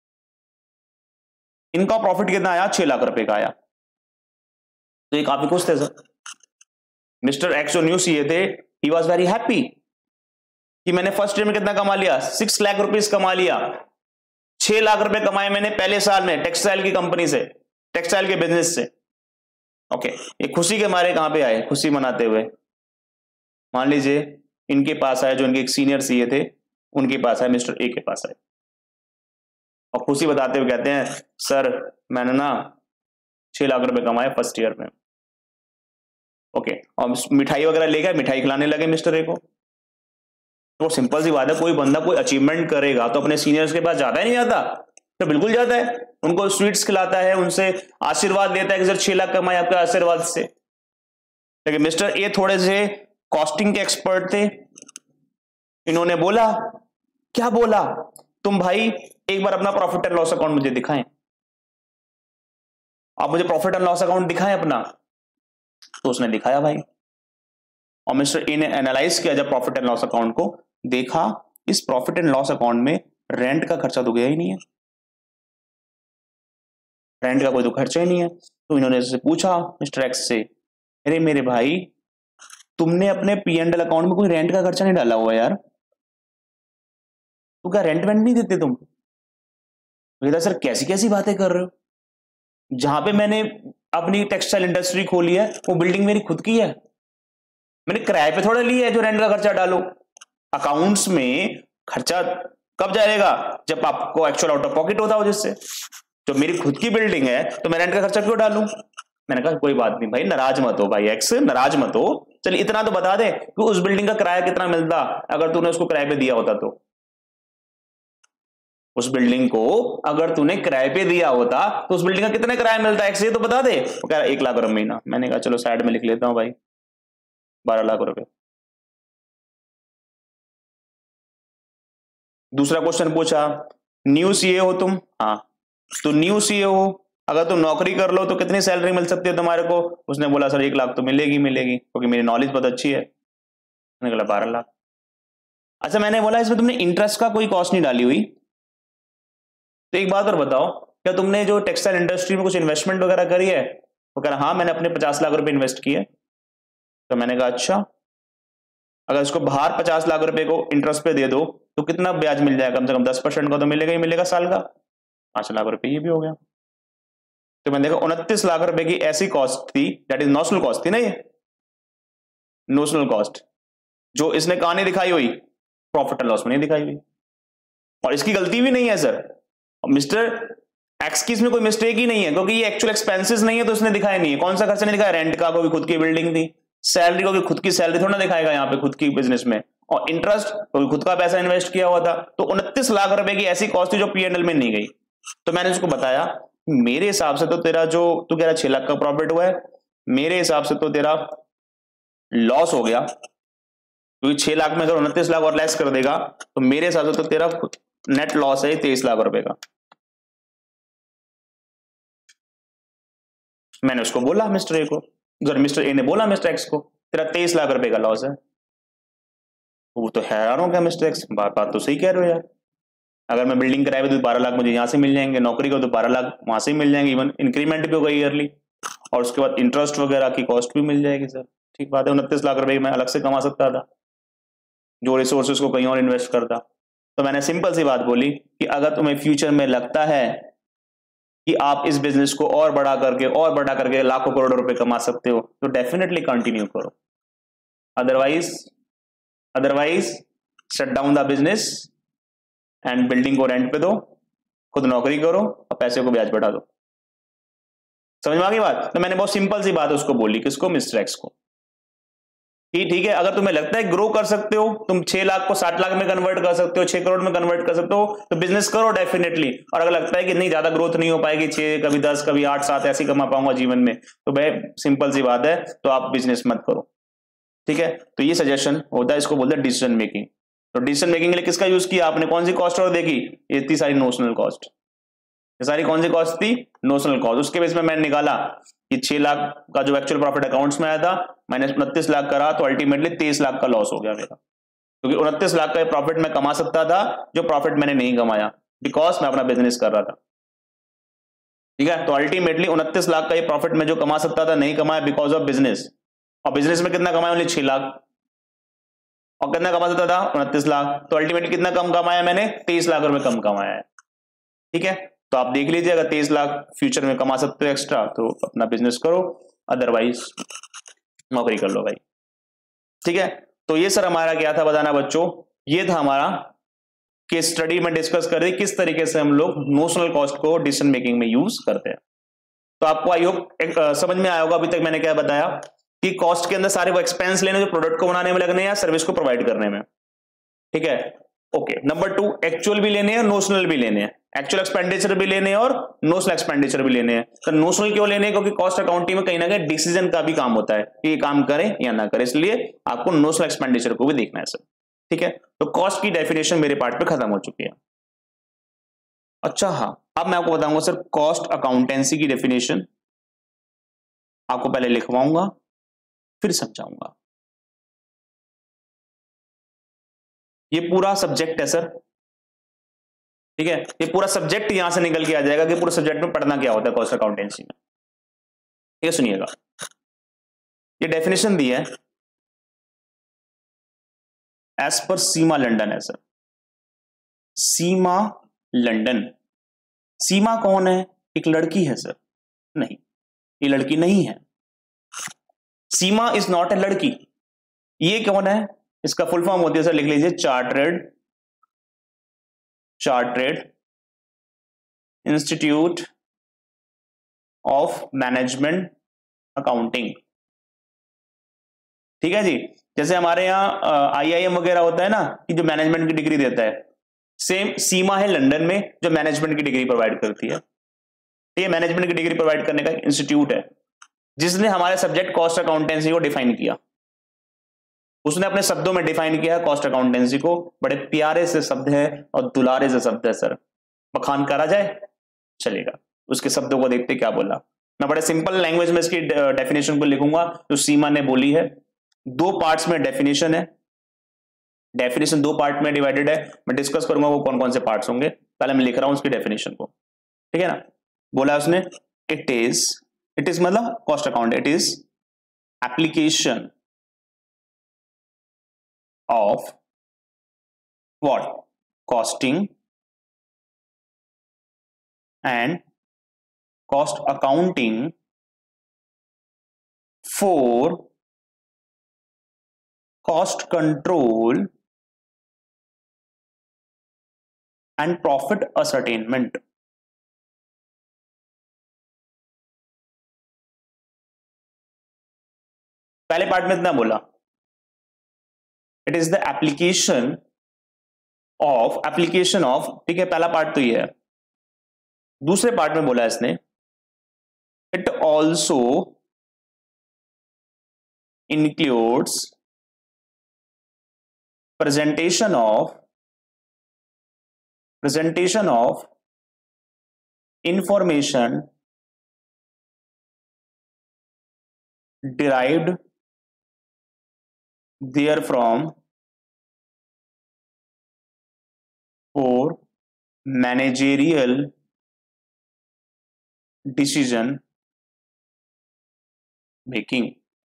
इनका प्रॉफिट कितना आया? छह लाख रुपए का आया। तो ये काफी खुश थे सर। मिस्टर एक्स जो न्यू सीए थे, ही वॉज वेरी हैप्पी कि मैंने फर्स्ट ईयर में कितना कमा लिया? सिक्स लाख रुपीज कमा लिया। छह लाख रुपए कमाए मैंने पहले साल में टेक्सटाइल की कंपनी से, टेक्सटाइल के बिजनेस से। ओके, ये खुशी के मारे कहां पे आए? खुशी मनाते हुए मान लीजिए इनके पास आए, जो इनके एक सीनियर सीए थे, उनके पास आए, मिस्टर ए के पास आए, और खुशी बताते हुए कहते हैं सर मैंने ना छह लाख रुपए कमाए फर्स्ट ईयर में। ओके, और मिठाई वगैरह ले गए, मिठाई खिलाने लगे मिस्टर ए को। तो सिंपल सी बात है, कोई बंदा कोई अचीवमेंट करेगा तो अपने सीनियर्स के पास जाता ही नहीं जाता, तो बिल्कुल जाता है, उनको स्वीट्स खिलाता है, उनसे आशीर्वाद लेता है कि सर छह लाख कमाए आपके आशीर्वाद से। लेकिन मिस्टर ए थोड़े से कॉस्टिंग के एक्सपर्ट थे, इन्होंने बोला, क्या बोला, तुम भाई एक बार अपना प्रॉफिट एंड लॉस अकाउंट मुझे दिखाएं, आप मुझे प्रॉफिट एंड लॉस अकाउंट दिखाएं अपना। तो उसने दिखाया भाई, और मिस्टर ए ने एनालाइज किया जब प्रॉफिट एंड लॉस अकाउंट को, देखा इस प्रॉफिट एंड लॉस अकाउंट में रेंट का खर्चा तो गया ही नहीं है, रेंट का कोई तो खर्चा ही नहीं है। तो इन्होंने इससे पूछा मिस्टर एक्स से, अरे मेरे भाई तुमने अपने पी एंड एल अकाउंट में कोई रेंट का खर्चा नहीं डाला हुआ यार, तो क्या रेंट वेंट नहीं देते तुम? तो सर कैसी कैसी बातें कर रहे हो, जहां पे मैंने अपनी टेक्सटाइल इंडस्ट्री खोली है वो बिल्डिंग मेरी खुद की है, मैंने किराए पे थोड़ा लिया है जो रेंट का खर्चा डालो। अकाउंट्स में खर्चा कब जाएगा, जब आपको एक्चुअल आउट ऑफ पॉकेट होता हो, जिससे जो मेरी खुद की बिल्डिंग है तो मैं रेंट का खर्चा क्यों डालूं। मैंने कहा कोई बात नहीं भाई, नाराज मत हो भाई एक्स, नाराज मत हो, चलिए इतना तो बता दे कि उस बिल्डिंग का किराया कितना मिलता अगर तूने उसको किराए पे दिया होता, तो उस बिल्डिंग को अगर तूने किराए पे दिया होता तो उस बिल्डिंग का कितना किराया मिलता है, एक्स ये तो बता दे। वो कह रहा एक लाख रुपए महीना। मैंने कहा चलो साइड में लिख लेता हूं भाई, बारह लाख रुपए। दूसरा क्वेश्चन पूछा, न्यू सीए हो तुम, हाँ तो न्यू सीए हो, अगर तुम नौकरी कर लो तो कितनी सैलरी मिल सकती है तुम्हारे को। उसने बोला सर एक लाख तो मिलेगी मिलेगी क्योंकि मेरी नॉलेज बहुत अच्छी है। मैंने बोला बारह लाख। अच्छा मैंने बोला इसमें तुमने इंटरेस्ट का कोई कॉस्ट नहीं डाली हुई, तो एक बात और बताओ, क्या तुमने जो टेक्सटाइल इंडस्ट्री में कुछ इन्वेस्टमेंट वगैरह करी है। वो कह रहा हाँ मैंने अपने पचास लाख रुपए इन्वेस्ट किए। तो मैंने कहा अच्छा, अगर इसको बाहर पचास लाख रुपए को इंटरेस्ट पे दे दो तो कितना ब्याज मिल जाएगा, कम से कम दस परसेंट का तो मिलेगा ही मिलेगा साल का, पांच लाख रुपए ये भी हो गया। तो मैंने देखा उनतीस लाख रुपए की ऐसी कॉस्ट थी, दैट इज नोशनल कॉस्ट थी ना, ये नोशनल कॉस्ट, जो इसने कहां नहीं दिखाई हुई, प्रॉफिट एंड लॉस में नहीं दिखाई हुई, और इसकी गलती भी नहीं है सर, मिस्टर एक्स की इसमें कोई मिस्टेक ही नहीं है, क्योंकि ये एक्चुअल एक्सपेंसेस नहीं है तो इसने दिखाया नहीं है। कौन सा खर्चा नहीं दिखाया, रेंट का, क्योंकि खुद की बिल्डिंग थी, सैलरी को खुद की सैलरी थोड़ा ना दिखाएगा यहाँ पे खुद की बिजनेस में, और इंटरेस्ट क्योंकि खुद का पैसा इन्वेस्ट किया हुआ था। तो उनतीस लाख रुपए की ऐसी कॉस्ट थी जो पी एंड एल में नहीं गई। तो मैंने उसको बताया मेरे हिसाब से तो तेरा जो तू कह रहा छह लाख का प्रॉफिट हुआ है, मेरे हिसाब से तो तेरा लॉस हो गया, क्योंकि छह लाख में अगर उनतीस लाख और लेस कर देगा तो मेरे हिसाब से तो तेरा नेट लॉस है तेईस लाख रुपए का। मैंने उसको बोला मिस्टर ए को, जब मिस्टर ए ने बोला मिस्टर एक्स को तेरा तेईस लाख रुपए का लॉस है, वो तो हैरान हो गया मिस्टर एक्स, बात बात तो सही कह रहे हो यार, अगर मैं बिल्डिंग कराए तो बारह लाख मुझे यहाँ से मिल जाएंगे, नौकरी को तो बारह लाख वहां से ही मिल जाएंगे, इवन इंक्रीमेंट भी होगा ईयरली, और उसके बाद इंटरेस्ट वगैरह की कॉस्ट भी मिल जाएगी। सर ठीक बात है, उनतीस लाख रुपए मैं अलग से कमा सकता था जो रिसोर्सेज को कहीं और इन्वेस्ट करता। तो मैंने सिंपल सी बात बोली कि अगर तुम्हें फ्यूचर में लगता है कि आप इस बिजनेस को और बड़ा करके और बड़ा करके लाखों करोड़ों रुपए कमा सकते हो तो डेफिनेटली कंटिन्यू करो, otherwise otherwise shut down the business and building को रेंट पे दो, खुद नौकरी करो और पैसे को ब्याज बढ़ा दो। समझ में आ गई बात। तो मैंने बहुत सिंपल सी बात उसको बोली, किसको, मिस्टर एक्स को, कि ठीक है अगर तुम्हें लगता है ग्रो कर सकते हो, तुम छह लाख को साठ लाख में कन्वर्ट कर सकते हो, छह करोड़ में कन्वर्ट कर सकते हो, तो बिजनेस करो डेफिनेटली। और अगर लगता है कि नहीं ज्यादा ग्रोथ नहीं हो पाएगी, छह कभी दस कभी आठ सात ऐसी कमा पाऊंगा जीवन में, तो भाई सिंपल सी बात है, तो आप बिजनेस मत करो। ठीक है, तो ये सजेशन होता है, इसको बोलते हैं डिसीजन मेकिंग। तो डिसीजन मेकिंग के लिए किसका यूज किया आपने, कौन सी कॉस्ट और देखी, ये इतनी सारी नोशनल कॉस्ट, ये सारी कौन सी कॉस्ट थी, नोशनल कॉस्ट। उसके बेस में मैंने निकाला कि छह लाख का जो एक्चुअल प्रॉफिट अकाउंट्स में आया था, मैंने उनतीस लाख करा तो अल्टीमेटली तेईस लाख का लॉस हो गया मेरा, क्योंकि उनतीस लाख का प्रॉफिट मैं कमा सकता था जो प्रॉफिट मैंने नहीं कमाया बिकॉज मैं अपना बिजनेस कर रहा था। ठीक है, तो अल्टीमेटली उनतीस लाख का ये प्रॉफिट मैं जो कमा सकता था नहीं कमाया बिकॉज ऑफ बिजनेस, और बिजनेस में कितना कमाया, ओनली छह लाख, और कितना कमा सकता था, उनतीस लाख, तो अल्टीमेटली कितना कम कमाया मैंने, तेईस लाख रुपए कम कमाया है। ठीक है, तो आप देख लीजिए अगर तेईस लाख फ्यूचर में कमा सकते हो एक्स्ट्रा तो अपना बिजनेस करो, अदरवाइज नौकरी कर लो भाई। ठीक है, तो ये सर हमारा क्या था बताना बच्चों, ये था हमारा केस स्टडी में डिस्कस कर रही किस तरीके से हम लोग नोशनल कॉस्ट को डिसीजन मेकिंग में यूज करते हैं। तो आपको आई होप समझ में आया होगा अभी तक मैंने क्या बताया कि कॉस्ट के अंदर सारे वो एक्सपेंस लेने जो प्रोडक्ट को बनाने में लगने या सर्विस को प्रोवाइड करने में। ठीक है, ओके। नंबर टू, एक्चुअल भी लेने हैं, नोशनल भी लेने हैं। एक्चुअल एक्सपेंडिचर भी लेने और नोशनल एक्सपेंडिचर भी लेने हैं। तो नोशनल क्यों लेने हैं? क्योंकि कॉस्ट अकाउंटिंग में कहीं ना कहीं डिसीजन का भी काम होता है कि ये काम करें या ना करें, इसलिए आपको नोशनल एक्सपेंडिचर को भी देखना है सर। ठीक है, तो कॉस्ट की डेफिनेशन मेरे पार्ट पे खत्म हो चुकी है। अच्छा हाँ, अब मैं आपको बताऊंगा सर कॉस्ट अकाउंटेंसी की डेफिनेशन। आपको पहले लिखवाऊंगा फिर समझाऊंगा। ये पूरा सब्जेक्ट है सर, ठीक है, ये पूरा सब्जेक्ट यहां से निकल के आ जाएगा कि पूरे सब्जेक्ट में पढ़ना क्या होता है कॉस्ट अकाउंटेंसी में। ठीक है, सुनिएगा, ये डेफिनेशन दी है एज पर सीमा लंदन है सर। सीमा लंदन, सीमा कौन है? एक लड़की है सर? नहीं, ये लड़की नहीं है। सीमा इज नॉट ए लड़की। ये कौन है? इसका फुल फॉर्म होती है सर, लिख लीजिए, chartered chartered institute of management accounting. ठीक है जी, जैसे हमारे यहाँ आईआईएम वगैरह होता है ना कि जो मैनेजमेंट की डिग्री देता है, सेम सीमा है लंदन में जो मैनेजमेंट की डिग्री प्रोवाइड करती है। ये मैनेजमेंट की डिग्री प्रोवाइड करने का इंस्टीट्यूट है जिसने हमारे सब्जेक्ट कॉस्ट अकाउंटेंसी को डिफाइन किया। उसने अपने शब्दों में डिफाइन किया कॉस्ट अकाउंटेंसी को, बड़े प्यारे से शब्द है और दुलारे से शब्द है सर। बखान करा जाए चलेगा, उसके शब्दों को देखते क्या बोला। मैं बड़े सिंपल लैंग्वेज में इसकी डेफिनेशन को लिखूंगा जो सीमा ने बोली है। दो पार्ट्स में डेफिनेशन है, डेफिनेशन दो पार्ट में डिवाइडेड है। मैं डिस्कस करूंगा वो कौन कौन से पार्ट्स होंगे। पहले मैं लिख रहा हूं उसकी डेफिनेशन को, ठीक है ना। बोला उसने इट इज, इट इज मतलब cost account, it is application of what? Costing and cost accounting for cost control and profit ascertainment. पहले पार्ट में इतना बोला, it is the application of, application of, ठीक है, पहला पार्ट तो ये है। दूसरे पार्ट में बोला इसने it also includes presentation of, presentation of information derived therefrom for managerial decision making.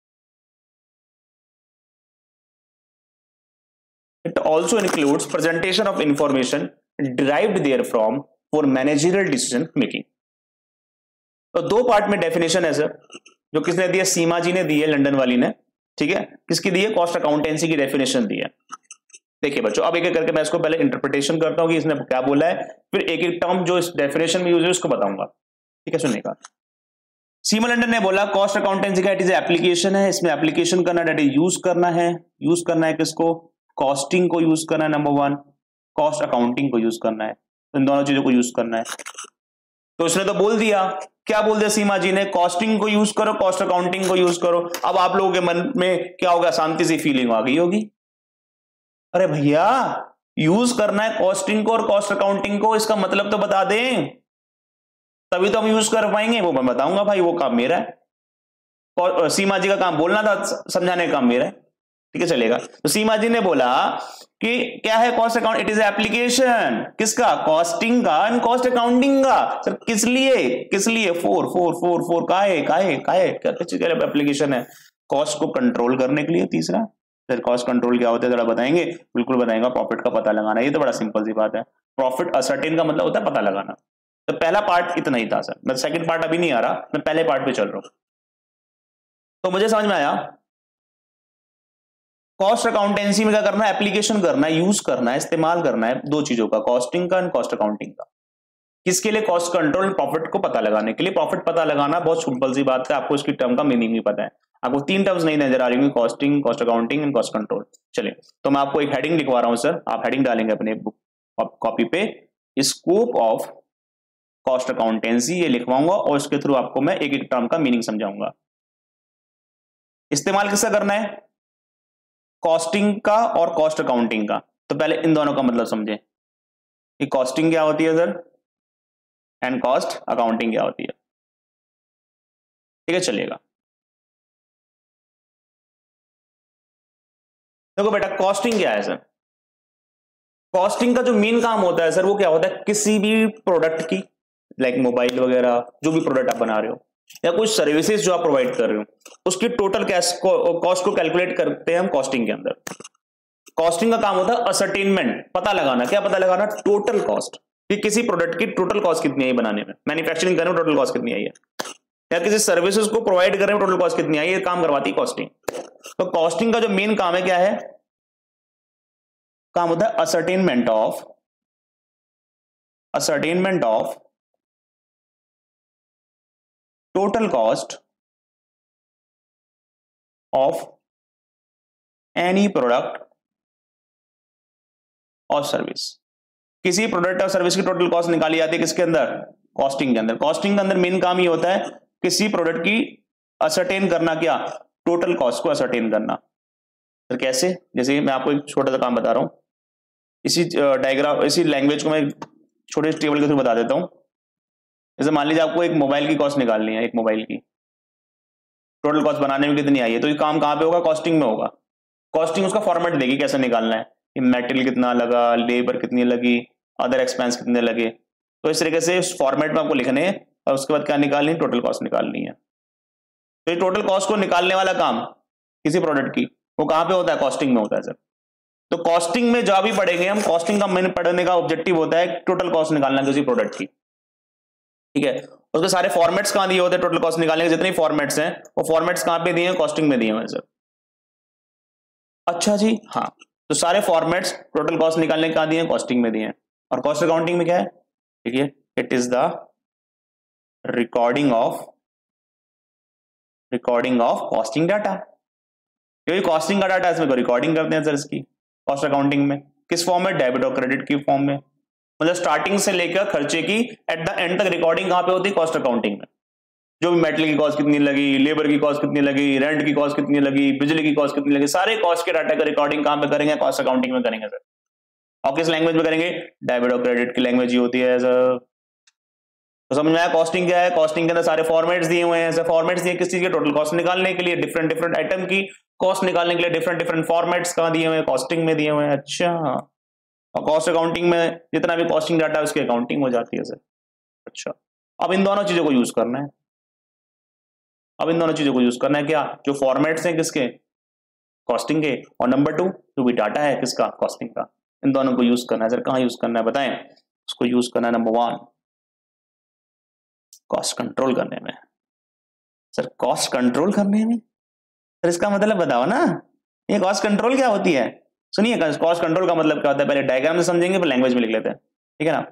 It also includes presentation of information derived therefrom for managerial decision making. तो दो पार्ट में डेफिनेशन है सर, जो किसने दिया? सीमा जी ने दी है, लंदन वाली ने। ठीक है, किसकी दी है? कॉस्ट अकाउंटेंसी की डेफिनेशन दी है। देखिए बच्चों, अब एक एक करके मैं इसको पहले इंटरप्रिटेशन करता हूं कि इसने क्या बोला है, फिर एक एक टर्म जो इस डेफिनेशन में यूज है उसको बताऊंगा। ठीक है, सुनिएगा। सीमा लंदन ने बोला कॉस्ट अकाउंटेंसी का इट इज एप्लीकेशन है, इसमें एप्लीकेशन करना, डेट इज यूज करना है। यूज करना है किसको? कॉस्टिंग को यूज करना है, नंबर वन। कॉस्ट अकाउंटिंग को यूज करना है, इन दोनों चीजों को यूज करना है। तो इसने तो बोल दिया, क्या बोल दिया सीमा जी ने? कॉस्टिंग को यूज करो, कॉस्ट अकाउंटिंग को यूज करो। अब आप लोगों के मन में क्या होगा? शांति सी फीलिंग आ गई होगी, अरे भैया यूज करना है कॉस्टिंग को और कॉस्ट अकाउंटिंग को, इसका मतलब तो बता दें तभी तो हम यूज कर पाएंगे। वो मैं बताऊंगा भाई, वो काम मेरा है। सीमा जी का काम बोलना था, समझाने का काम मेरा है। ठीक है, चलेगा। तो सीमा जी ने बोला कि क्या है cost account? It is application किसका? कॉस्टिंग का एंड कॉस्ट अकाउंटिंग का। सर किस लिए? किस लिए? फोर फोर फोर फोर काहे काहे काहे क्या चीज एप्लीकेशन है? कॉस्ट को कंट्रोल करने के लिए। तीसरा सर कॉस्ट कंट्रोल क्या होता है जरा बताएंगे? बिल्कुल बताएंगे, प्रॉफिट का पता लगाना। ये तो बड़ा सिंपल सी बात है। प्रॉफिट असर्टेन का मतलब होता है पता लगाना। तो पहला पार्ट इतना ही था सर, मैं सेकंड पार्ट अभी नहीं आ रहा, मैं पहले पार्ट पे चल रहा हूं। तो मुझे समझ में आया कॉस्ट अकाउंटेंसी में क्या करना है? एप्लीकेशन करना है, यूज करना है, इस्तेमाल करना है दो चीजों का, कॉस्टिंग का एंड कॉस्ट अकाउंटिंग का। किसके लिए? कॉस्ट कंट्रोल एंड प्रॉफिट को पता लगाने के लिए। प्रॉफिट पता लगाना बहुत सिंपल सी बात है, आपको इसकी टर्म का मीनिंग भी पता है। आपको तीन टर्म्स नहीं नजर आ रही होंगी, costing, cost accounting and cost control. चलिए, तो मैं आपको एक हेडिंग लिखवा रहा हूं सर, आप हेडिंग डालेंगे अपने बुक कॉपी पे, स्कोप ऑफ कॉस्ट अकाउंटेंसी ये लिखवाऊंगा और इसके थ्रू आपको मैं एक एक टर्म का मीनिंग समझाऊंगा। इस्तेमाल किसका करना है? कॉस्टिंग का और कॉस्ट अकाउंटिंग का। तो पहले इन दोनों का मतलब समझें कि कॉस्टिंग क्या होती है सर एंड कॉस्ट अकाउंटिंग क्या होती है। ठीक है, चलिएगा। देखो बेटा, कॉस्टिंग क्या है सर? कॉस्टिंग का जो मेन काम होता है सर वो क्या होता है, किसी भी प्रोडक्ट की, लाइक मोबाइल वगैरह, जो भी प्रोडक्ट आप बना रहे हो या कुछ सर्विसेज जो आप प्रोवाइड कर रहे हो, उसकी टोटल कॉस्ट को कैलकुलेट करते हैं हम कॉस्टिंग के अंदर। कॉस्टिंग का काम होता है असर्टेनमेंट, पता लगाना। क्या पता लगाना? टोटल कॉस्ट, कि किसी प्रोडक्ट की टोटल कॉस्ट कितनी आई बनाने में, मैन्युफैक्चरिंग करने में टोटल कॉस्ट कितनी आई है, या किसी सर्विसेज को प्रोवाइड करने में टोटल कॉस्ट कितनी आई है, ये काम करवाती है कॉस्टिंग। तो कॉस्टिंग का जो मेन काम है क्या है? काम होता है ascertainment of ascertainment of total cost of any product और सर्विस। किसी प्रोडक्ट और सर्विस की टोटल कॉस्ट निकाली जाती है किसके अंदर? कॉस्टिंग के अंदर। कॉस्टिंग के अंदर मेन काम ये होता है किसी प्रोडक्ट की असर्टेन करना, क्या? टोटल कॉस्ट को असर्टेन करना। तो कैसे? जैसे मैं आपको एक छोटा सा काम बता रहा हूं, इसी डायग्राम इसी लैंग्वेज को मैं छोटे टेबल के थ्रू बता देता हूं। जैसे मान लीजिए आपको एक मोबाइल की कॉस्ट निकालनी है, एक मोबाइल की टोटल कॉस्ट बनाने में कितनी आई है, तो ये काम कहां पे होगा? कॉस्टिंग में होगा। कॉस्टिंग उसका फॉर्मेट देगी कैसे निकालना है, मेटेरियल कितना लगा, लेबर कितनी लगी, अदर एक्सपेंस कितने लगे। तो इस तरीके से उस फॉर्मेट में आपको लिखने हैं और उसके बाद क्या निकालनी है? टोटल कॉस्ट निकालनी है। तो ये टोटल कॉस्ट को निकालने वाला काम किसी प्रोडक्ट की, वो कहां पे होता है? कॉस्टिंग में होता है सर। तो कॉस्टिंग में जब भी पढ़ेंगे हम, कॉस्टिंग का मेन पढ़ने का ऑब्जेक्टिव होता है टोटल कॉस्ट निकालना किसी प्रोडक्ट की। ठीक है, उसके सारे फॉर्मेट्स कहां दिए होते हैं टोटल कॉस्ट निकालने के? जितने फॉर्मेट्स हैं वो फॉर्मेट्स कहां पे दिए हैं? कॉस्टिंग में दिए हुए हैं सर। अच्छा जी, हाँ। तो सारे फॉर्मेट्स टोटल कॉस्ट निकालने कहां दिए हैं? कॉस्टिंग में दिए हैं। और कॉस्ट अकाउंटिंग में क्या है? देखिए, it is the recording of recording of costing data. क्योंकि कॉस्टिंग का डाटा इसमें रिकॉर्डिंग करते हैं सर इसकी कॉस्ट अकाउंटिंग में। किस फॉर्म में? डेबिट और क्रेडिट की फॉर्म में। मतलब स्टार्टिंग से लेकर खर्चे की एट द एंड तक रिकॉर्डिंग कहां पे होती है? कॉस्ट अकाउंटिंग में। जो भी मेटल की कॉस्ट कितनी लगी, लेबर की कॉस्ट कितनी लगी, रेंट की कॉस्ट कितनी लगी, बिजली की कॉस्ट कितनी लगी, सारे कॉस्ट के डाटा का रिकॉर्डिंग कहां पे करेंगे? कॉस्ट अकाउंटिंग में करेंगे सर। और किस लैंग्वेज में करेंगे? डेबिट और क्रेडिट की लैंग्वेज ही होती है सर। तो समझ में आया कॉस्टिंग क्या है? कॉस्टिंग के अंदर सारे फॉर्मेट्स दिए हुए हैं सर। फॉर्मेट्स दिए किस चीज के? टोटल कॉस्ट निकालने के लिए। डिफरेंट डिफरेंट आइटम की कॉस्ट निकालने के लिए डिफरेंट डिफरेंट फॉर्मेट्स कहां दिए हुए हैं? कॉस्टिंग में दिए हुए हैं। अच्छा, और कॉस्ट अकाउंटिंग में जितना भी कॉस्टिंग डाटा है उसकी अकाउंटिंग हो जाती है सर। अच्छा, अब इन दोनों चीजों को यूज करना है। अब इन दोनों चीजों को यूज करना है क्या? जो फॉर्मेट्स हैं किसके? कॉस्टिंग के। और नंबर टू, जो भी डाटा है किसका? कॉस्टिंग का। इन दोनों को यूज करना है सर। कहां यूज करना है बताएं? उसको यूज करना है नंबर वन, कॉस्ट कंट्रोल करने में। सर कॉस्ट कंट्रोल करने में? सर इसका मतलब बताओ ना, ये कॉस्ट कंट्रोल क्या होती है? सुनिए, कॉस्ट कंट्रोल का मतलब क्या होता है पहले डायग्राम में समझेंगे, फिर लैंग्वेज में लिख लेते हैं। ठीक है ना?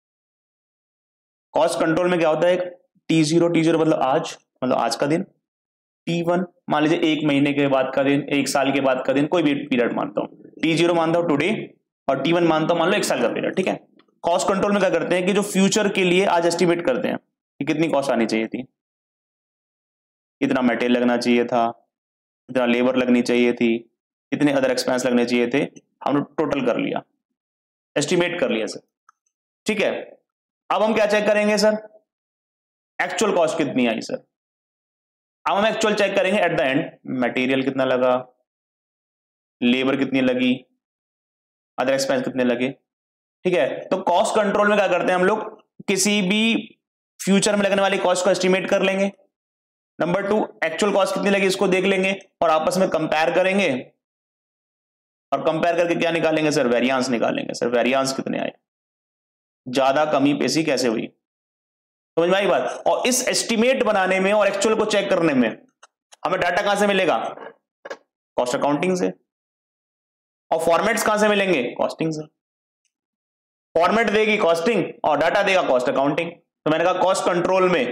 कॉस्ट कंट्रोल में क्या होता है? टी जीरो, टी जीरो मतलब आज, मतलब आज का दिन। टी वन मान लीजिए एक महीने के बाद का दिन, एक साल के बाद का दिन, कोई भी पीरियड मानता हूं। टी जीरो मानता हूं टुडे, और टी वन मानता हूं मान लो एक साल का पीरियड। ठीक है, कॉस्ट कंट्रोल में क्या करते हैं कि जो फ्यूचर के लिए आज एस्टिमेट करते हैं कि कितनी कॉस्ट आनी चाहिए थी, इतना मटेरियल लगना चाहिए था, इतना लेबर लगनी चाहिए थी, इतने अदर एक्सपेंस लगने चाहिए थे, हमने टोटल कर लिया, एस्टिमेट कर लिया सर। ठीक है, अब हम क्या चेक करेंगे सर? एक्चुअल कॉस्ट कितनी आई सर। अब हम एक्चुअल चेक करेंगे एट द एंड, मटेरियल कितना लगा, लेबर कितनी लगी, अदर एक्सपेंस कितने लगे। ठीक है, तो कॉस्ट कंट्रोल में क्या करते हैं हम लोग? किसी भी फ्यूचर में लगने वाली कॉस्ट को एस्टिमेट कर लेंगे। नंबर टू, एक्चुअल कॉस्ट कितनी लगी इसको देख लेंगे और आपस में कंपेयर करेंगे, और कंपेयर करके क्या निकालेंगे सर? वेरिएंस निकालेंगे सर। वेरिएंस कितने आए, ज्यादा कमी पेशी कैसे हुई। समझ में आई बात? और इस एस्टिमेट बनाने में और एक्चुअल को चेक करने में हमें डाटा कहां से मिलेगा? कॉस्ट अकाउंटिंग से। और फॉर्मेट्स कहां से मिलेंगे? कॉस्टिंग से। फॉर्मेट देगी कॉस्टिंग और डाटा देगा कॉस्ट अकाउंटिंग। तो मैंने कहा कॉस्ट कंट्रोल में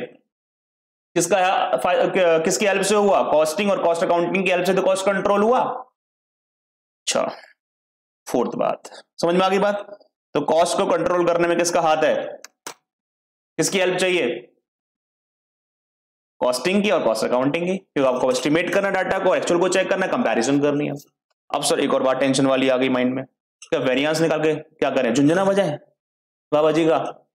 किसका किसकी हेल्प से हुआ? कॉस्टिंग और कॉस्ट अकाउंटिंग की हेल्प से तो कॉस्ट कंट्रोल हुआ। अच्छा, फोर्थ बात समझ में आ गई बात? तो कॉस्ट को कंट्रोल करने में किसका हाथ है, किसकी हेल्प चाहिए, कॉस्टिंग की और कॉस्ट अकाउंटिंग की, क्योंकि आपको एस्टिमेट करना डाटा को, एक्चुअल को चेक करना, कंपैरिजन करनी है। अब सर एक और बात टेंशन वाली आ गई माइंड में, क्या वेरिएंस निकाल के क्या करें, झुंझुना बजाएं बाबा जी का।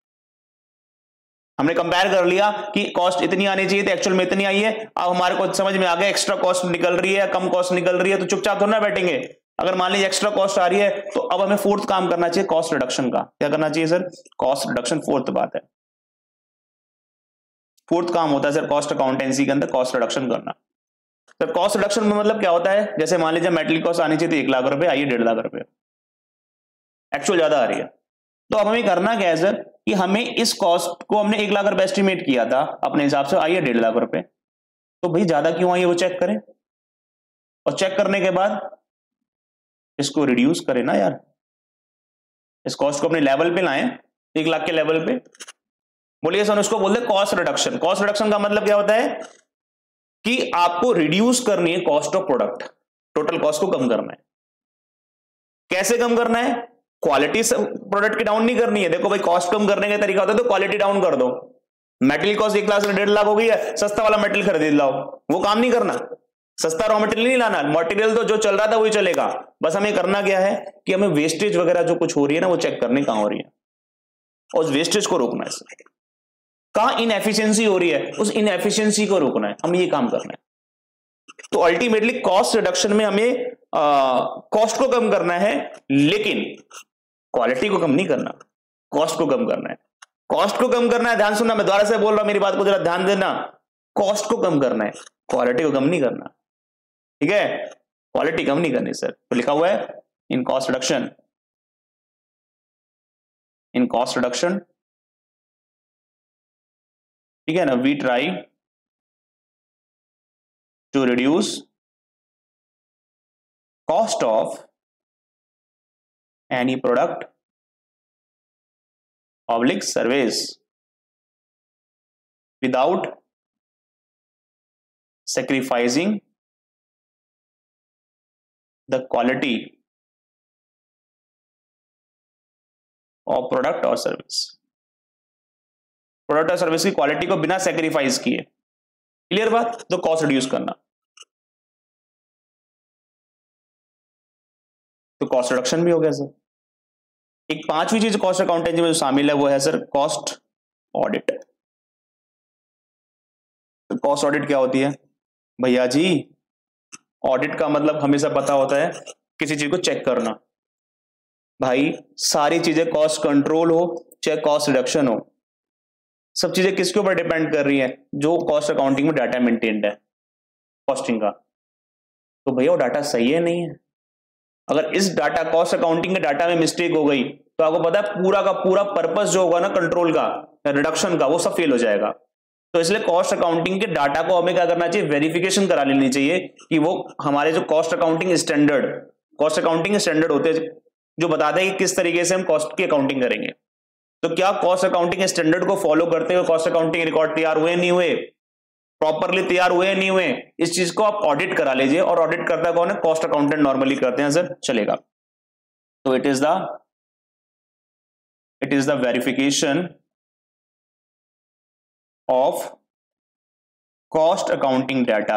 हमने कंपेयर कर लिया कि कॉस्ट इतनी आनी चाहिए थी, एक्चुअल में इतनी आई है, अब हमारे को समझ में आ गया एक्स्ट्रा कॉस्ट निकल रही है, कम कॉस्ट निकल रही है, तो चुपचाप थोड़ा ना बैठेंगे। अगर मान लीजिए एक्स्ट्रा कॉस्ट आ रही है तो अब हमें फोर्थ काम करना चाहिए, कॉस्ट रिडक्शन का। क्या करना चाहिए सर, कॉस्ट रिडक्शन, फोर्थ बात है, फोर्थ काम होता है सर कॉस्ट अकाउंटेंसी के अंदर, कॉस्ट रिडक्शन करना। सर कॉस्ट रिडक्शन में मतलब क्या होता है, जैसे मान लीजिए मेटेरियल कॉस्ट आनी चाहिए थी एक लाख रुपए, आई डेढ़ लाख रुपए, एक्चुअल ज्यादा आ रही है, तो अब हमें करना क्या है सर कि हमें इस कॉस्ट को हमने एक लाख रुपए एस्टिमेट किया था अपने हिसाब से, आई है डेढ़ लाख रुपए, तो भाई ज्यादा क्यों आई है वो चेक करें, और चेक करने के बाद इसको रिड्यूस करें ना यार, इस कॉस्ट को अपने लेवल पे लाएं, एक लाख के लेवल पे। बोलिए सर उसको बोलते हैं कॉस्ट रिडक्शन। कॉस्ट रिडक्शन का मतलब क्या होता है कि आपको रिड्यूस करनी है cost of product, total cost को कम करना है। कैसे कम करना है, क्वालिटी प्रोडक्ट की डाउन नहीं करनी है। देखो भाई कॉस्ट कम करने का तरीका होता है तो क्वालिटी डाउन कर दो। मेटेरियल कॉस्ट एक लाख से डेढ़ लाख हो गई है, सस्ता वाला मेटेरियल खरीद लाओ, वो काम नहीं करना। सस्ता रॉ मटेरियल नहीं लाना, मटेरियल तो जो चल रहा था वही चलेगा। बस हमें करना क्या है कि हमें वेस्टेज वगैरह जो कुछ हो रही है ना वो चेक करनी कहां हो रही है और उस वेस्टेज को रोकना है। कहां इनएफिशिएंसी हो रही है उस इनएफिशिएंसी को रोकना है, हमें ये काम करना है। तो अल्टीमेटली कॉस्ट रिडक्शन में हमें कॉस्ट को कम करना है, लेकिन क्वालिटी को कम नहीं करना, कॉस्ट को कम करना है। कॉस्ट को कम करना है, ध्यान सुनना, मैं दोबारा से बोल रहा हूं, मेरी बात को जरा ध्यान देना। कॉस्ट को कम करना है, क्वालिटी को कम नहीं करना, ठीक है। क्वालिटी कम नहीं करनी सर, तो लिखा हुआ है in cost reduction, in cost reduction, ठीक है ना। We try to reduce cost of any product public service without sacrificing the quality of product or service। Product और सर्विस की क्वालिटी को बिना सेक्रीफाइस किए, क्लियर बात। तो कॉस्ट रिड्यूस करना, तो कॉस्ट रिडक्शन भी हो गया सर। एक पांचवी चीज कॉस्ट अकाउंटेंसी में जो शामिल है वो है सर कॉस्ट ऑडिट। तो कॉस्ट ऑडिट क्या होती है भैया जी, ऑडिट का मतलब हमेशा पता होता है किसी चीज को चेक करना। भाई सारी चीजें कॉस्ट कंट्रोल हो चाहे कॉस्ट रिडक्शन हो, सब चीजें किसके ऊपर डिपेंड कर रही हैं, जो कॉस्ट अकाउंटिंग में डाटा मेंटेन्ड है कॉस्टिंग का। तो भैया वो डाटा सही है नहीं है, अगर इस डाटा कॉस्ट अकाउंटिंग के डाटा में मिस्टेक हो गई तो आपको पता है पूरा का पूरा पर्पस जो होगा ना कंट्रोल का या रिडक्शन का, वो सब फेल हो जाएगा। तो इसलिए कॉस्ट अकाउंटिंग के डाटा को हमें क्या करना चाहिए, वेरिफिकेशन करा लेनी चाहिए कि वो हमारे जो cost accounting standard, cost accounting standard होते हैं जो बताते हैं कि किस तरीके से हम कॉस्ट की अकाउंटिंग करेंगे। तो क्या कॉस्ट अकाउंटिंग स्टैंडर्ड को फॉलो करते हुए कॉस्ट अकाउंटिंग रिकॉर्ड तैयार हुए नहीं हुए, प्रॉपरली तैयार हुए नहीं हुए, इस चीज को आप ऑडिट करा लीजिए। और ऑडिट करता कौन है, कॉस्ट अकाउंटेंट नॉर्मली करते हैं सर, चलेगा। तो it is the it is the verification of cost accounting data,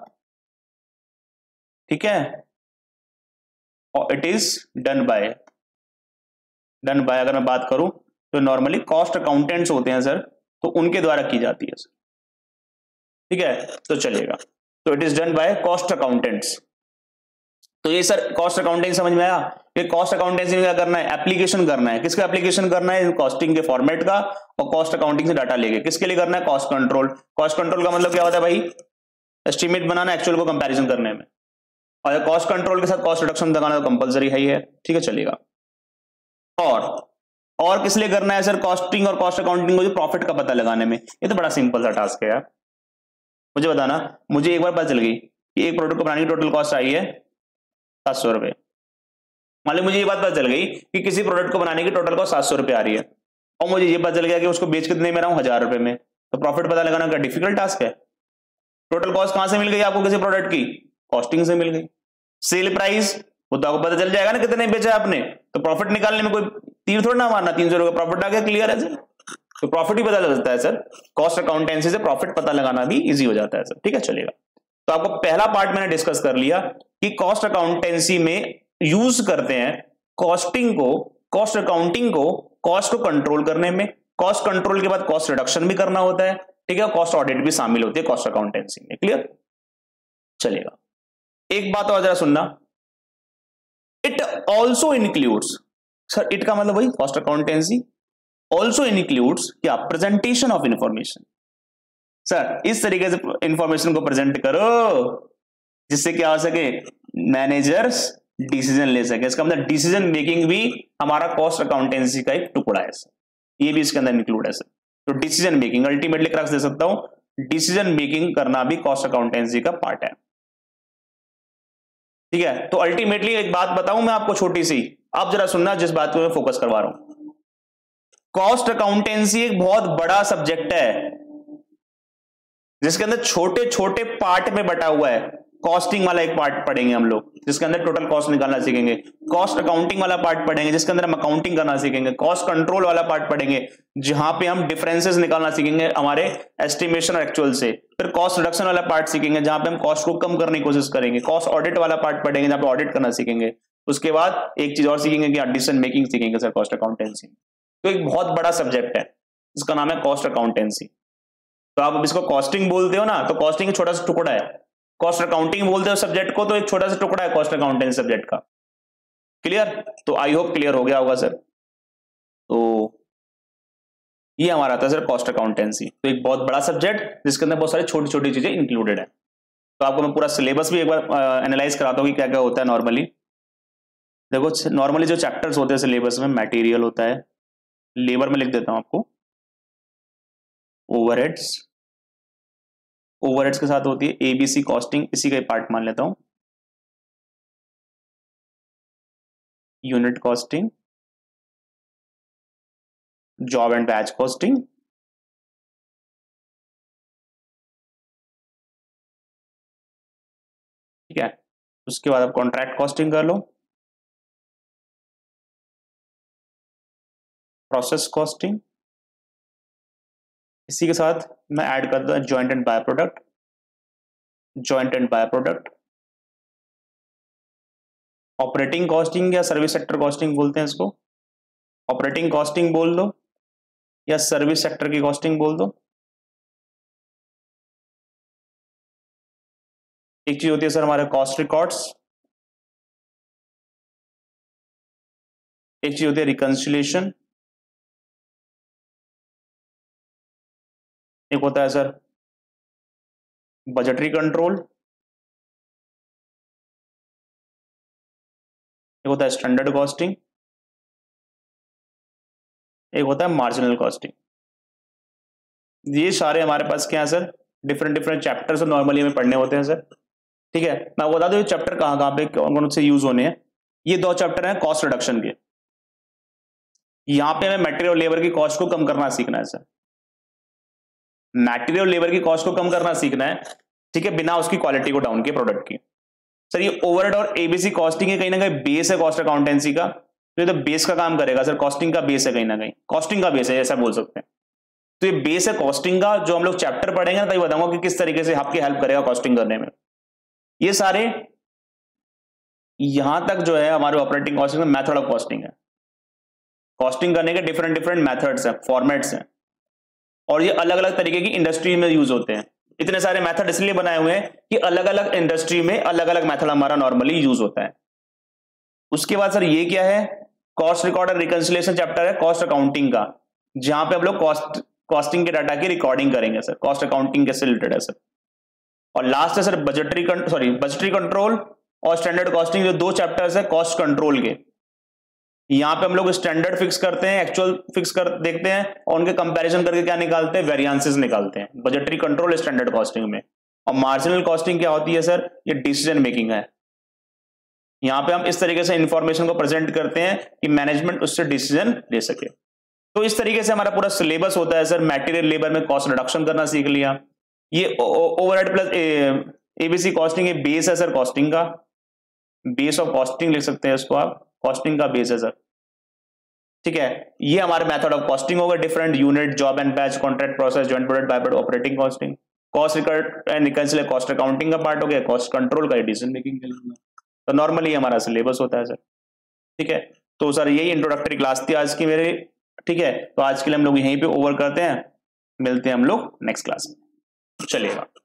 ठीक है, और it is done by done by अगर मैं बात करूं तो नॉर्मली कॉस्ट अकाउंटेंट्स होते हैं सर, तो उनके द्वारा की जाती है सर, ठीक है। तो चलेगा, तो it is done by cost accountants. तो ये सर कॉस्ट अकाउंटिंग समझ में आया कि कॉस्ट अकाउंटेंसी में क्या करना है, एप्लीकेशन करना है। किसका एप्लीकेशन करना है, कॉस्टिंग के फॉर्मेट का, और कॉस्ट अकाउंटिंग से डाटा लेके किसके लिए करना है, कॉस्ट कंट्रोल। कॉस्ट कंट्रोल का मतलब क्या होता है भाई, एस्टिमेट बनाना एक्चुअल को कंपैरिजन करने में, और कॉस्ट कंट्रोल के साथ कॉस्ट रिडक्शन लगाना तो कंपलसरी है ही है, ठीक है, चलेगा। और और किस लिए करना है सर, कॉस्टिंग और कॉस्ट अकाउंटिंग को जो प्रॉफिट का पता लगाने में। ये तो बड़ा सिंपल सा टास्क है यार, मुझे बताना, मुझे एक बार पता चल गई कि एक प्रोडक्ट को बनाने की टोटल कॉस्ट आई है सात सौ रुपए। मान ली मुझे ये बात पता चल गई कि किसी प्रोडक्ट को बनाने की टोटल कॉस्ट सात सौ रुपए आ रही है, और मुझे ये पता चल गया कि उसको बेच कितने में रहा हूं, हजार रुपए में। तो प्रॉफिट पता लगाना क्या डिफिकल्ट टास्क है। टोटल कॉस्ट कहां से मिल गई आपको किसी प्रोडक्ट की, कॉस्टिंग से मिल गई। सेल प्राइस वो तो आपको पता चल जाएगा ना कितने बेचा आपने, तो प्रॉफिट निकालने में कोई तीर थोड़ा ना मारना, तीन सौ रुपये प्रॉफिट आ गया, क्लियर है सर। तो प्रॉफिट ही पता लगता है सर, कॉस्ट अकाउंटेंसी से प्रॉफिट पता लगाना भी इजी हो जाता है सर, ठीक है चलेगा। तो आपको पहला पार्ट मैंने डिस्कस कर लिया कि कॉस्ट अकाउंटेंसी में यूज करते हैं कॉस्टिंग को, कॉस्ट अकाउंटिंग को कॉस्ट को कंट्रोल करने में, कॉस्ट कंट्रोल के बाद कॉस्ट रिडक्शन भी करना होता है, ठीक है, कॉस्ट ऑडिट भी शामिल होती है कॉस्ट अकाउंटेंसी में, क्लियर चलेगा। एक बात और जरा सुनना, it also includes, sir it का मतलब वही कॉस्ट अकाउंटेंसी ऑल्सो इंक्लूड्स क्या, प्रेजेंटेशन ऑफ इंफॉर्मेशन। सर इस तरीके से इंफॉर्मेशन को प्रेजेंट करो जिससे क्या हो सके, मैनेजर्स डिसीजन ले सके। इसका मतलब डिसीजन मेकिंग भी हमारा कॉस्ट अकाउंटेंसी का एक टुकड़ा है सर, ये भी इसके अंदर इंक्लूड है सर। तो डिसीजन मेकिंग अल्टीमेटली क्रक्स दे सकता हूं, डिसीजन मेकिंग करना भी कॉस्ट अकाउंटेंसी का पार्ट है, ठीक है। तो अल्टीमेटली एक बात बताऊं मैं आपको छोटी सी, आप जरा सुनना जिस बात को मैं फोकस करवा रहा हूं। कॉस्ट अकाउंटेंसी एक बहुत बड़ा सब्जेक्ट है जिसके अंदर छोटे छोटे पार्ट में बटा हुआ है। कॉस्टिंग वाला एक पार्ट पढ़ेंगे हम लोग जिसके अंदर टोटल कॉस्ट निकालना सीखेंगे, कॉस्ट अकाउंटिंग वाला पार्ट पढ़ेंगे जिसके अंदर हम अकाउंटिंग करना सीखेंगे, कॉस्ट कंट्रोल वाला पार्ट पढ़ेंगे जहां पे हम डिफरेंसेस निकालना सीखेंगे हमारे एस्टिमेशन और एक्चुअल से, फिर कॉस्ट रिडक्शन वाला पार्ट सीखेंगे जहां पे हम कॉस्ट को कम करने की कोशिश करेंगे, कॉस्ट ऑडिट वाला पार्ट पढ़ेंगे जहां पे ऑडिट करना सीखेंगे, उसके बाद एक चीज और सीखेंगे कि डिसीजन मेकिंग सीखेंगे सर कॉस्ट अकाउंटेंसी। तो एक बहुत बड़ा सब्जेक्ट है जिसका नाम है कॉस्ट अकाउंटेंसी। तो आप इसको कॉस्टिंग बोलते हो ना, तो कॉस्टिंग एक छोटा सा टुकड़ा है, कॉस्ट अकाउंटिंग बोलते हो सब्जेक्ट को तो एक छोटा सा टुकड़ा है कॉस्ट अकाउंटेंसी सब्जेक्ट का, क्लियर। तो आई होप क्लियर हो गया होगा सर। तो ये हमारा था सर कॉस्ट अकाउंटेंसी, तो एक बहुत बड़ा सब्जेक्ट जिसके अंदर बहुत सारी छोटी छोटी चीजें इंक्लूडेड है। तो आपको मैं पूरा सिलेबस भी एक बार एनालाइज कराता हूँ कि क्या क्या होता है नॉर्मली। देखो नॉर्मली जो चैप्टर्स होते हैं सिलेबस में, मटेरियल होता है, लेबर में लिख देता हूं आपको, ओवरहेड्स, ओवरहेड्स के साथ होती है एबीसी कॉस्टिंग, इसी का ही पार्ट मान लेता हूं, unit costing, job and batch costing, ठीक है। उसके बाद आप कॉन्ट्रैक्ट कॉस्टिंग कर लो, प्रोसेस कॉस्टिंग, इसी के साथ मैं ऐड करता हूं joint and by product, joint and by product, operating costing या सर्विस सेक्टर कॉस्टिंग बोलते हैं इसको, ऑपरेटिंग कॉस्टिंग बोल दो या सर्विस सेक्टर की कॉस्टिंग बोल दो। एक चीज होती है सर हमारे कॉस्ट रिकॉर्ड्स, एक चीज होती है रिकंसिलिएशन, एक होता है सर बजटरी कंट्रोल, एक होता है स्टैंडर्ड कॉस्टिंग, एक होता है मार्जिनल कॉस्टिंग। ये सारे हमारे पास क्या है sir, different different chapters normally हमें पढ़ने होते हैं सर, ठीक है। मैं बता दूं ये चैप्टर कहाँ कहाँ पे कौन कौन से यूज होने हैं। ये दो चैप्टर हैं कॉस्ट रिडक्शन के, यहां पे हमें मटेरियल लेबर की कॉस्ट को कम करना सीखना है सर, मटेरियल लेबर की कॉस्ट को कम करना सीखना है, ठीक है, बिना उसकी क्वालिटी को डाउन किए प्रोडक्ट की। सर ये ओवरहेड और एबीसी कॉस्टिंग है, कहीं ना कहीं बेस है कॉस्ट अकाउंटेंसी का, तो ये तो बेस का काम करेगा सर, कॉस्टिंग का बेस है, कहीं ना कहीं कॉस्टिंग का बेस है ऐसा बोल सकते हैं। तो ये बेस है कॉस्टिंग का, जो हम लोग चैप्टर पढ़ेंगे तभी बताऊंगा कि किस तरीके से आपकी हेल्प करेगा कॉस्टिंग करने में। ये सारे यहां तक जो है हमारे ऑपरेटिंग कॉस्टिंग में मेथड ऑफ कॉस्टिंग है, कॉस्टिंग करने के डिफरेंट डिफरेंट मेथड्स हैं, फॉर्मेट्स हैं, और ये अलग अलग तरीके की इंडस्ट्री में यूज होते हैं। इतने सारे मेथड इसलिए बनाए हुए हैं कि अलग अलग इंडस्ट्री में अलग अलग मेथड हमारा नॉर्मली यूज होता है। उसके बाद सर ये क्या है, कॉस्ट रिकॉर्ड और रिकंसिलिएशन चैप्टर है कॉस्ट अकाउंटिंग का, जहां पे हम लोग कॉस्ट कॉस्टिंग के डाटा की रिकॉर्डिंग करेंगे सर, कॉस्ट अकाउंटिंग कैसे रिलेटेड है सर। और लास्ट है sir budgetary sorry budgetary control और स्टैंडर्ड कॉस्टिंग, जो दो चैप्टर्स है कॉस्ट कंट्रोल के। यहां पे हम लोग स्टैंडर्ड फिक्स करते हैं, एक्चुअल फिक्स कर देखते हैं और उनके कंपैरिजन करके क्या निकालते हैं, वेरिएंसेस निकालते हैं, बजटरी कंट्रोल स्टैंडर्ड कॉस्टिंग में। और मार्जिनल कॉस्टिंग क्या होती है सर, ये डिसीजन मेकिंग है। यहां पे हम इस तरीके से इंफॉर्मेशन को प्रेजेंट करते हैं कि मैनेजमेंट उससे डिसीजन ले सके। तो इस तरीके से हमारा पूरा सिलेबस होता है सर। मटेरियल लेबर में कॉस्ट रिडक्शन करना सीख लिया, ये ओवरहेड प्लस एबीसी कॉस्टिंग ये बेस है सर कॉस्टिंग का, बेस ऑफ कॉस्टिंग लिख सकते हैं इसको आप, कॉस्टिंग का बेस है सर। ठीक है, ये हमारे मेथड ऑफ कॉस्टिंग होगा, different unit, job and batch, contract process, joint product, by product, operating costing, cost record and reconcile cost accounting का पार्ट हो गया, कॉस्ट कंट्रोल का डिसीजन मेकिंग। तो नॉर्मली हमारा सिलेबस होता है सर। ठीक है, तो सर यही इंट्रोडक्टरी क्लास थी आज की मेरी। ठीक है, तो आज के लिए हम लोग यहीं पे ओवर करते हैं, मिलते हैं हम लोग नेक्स्ट क्लास में। चलिएगा।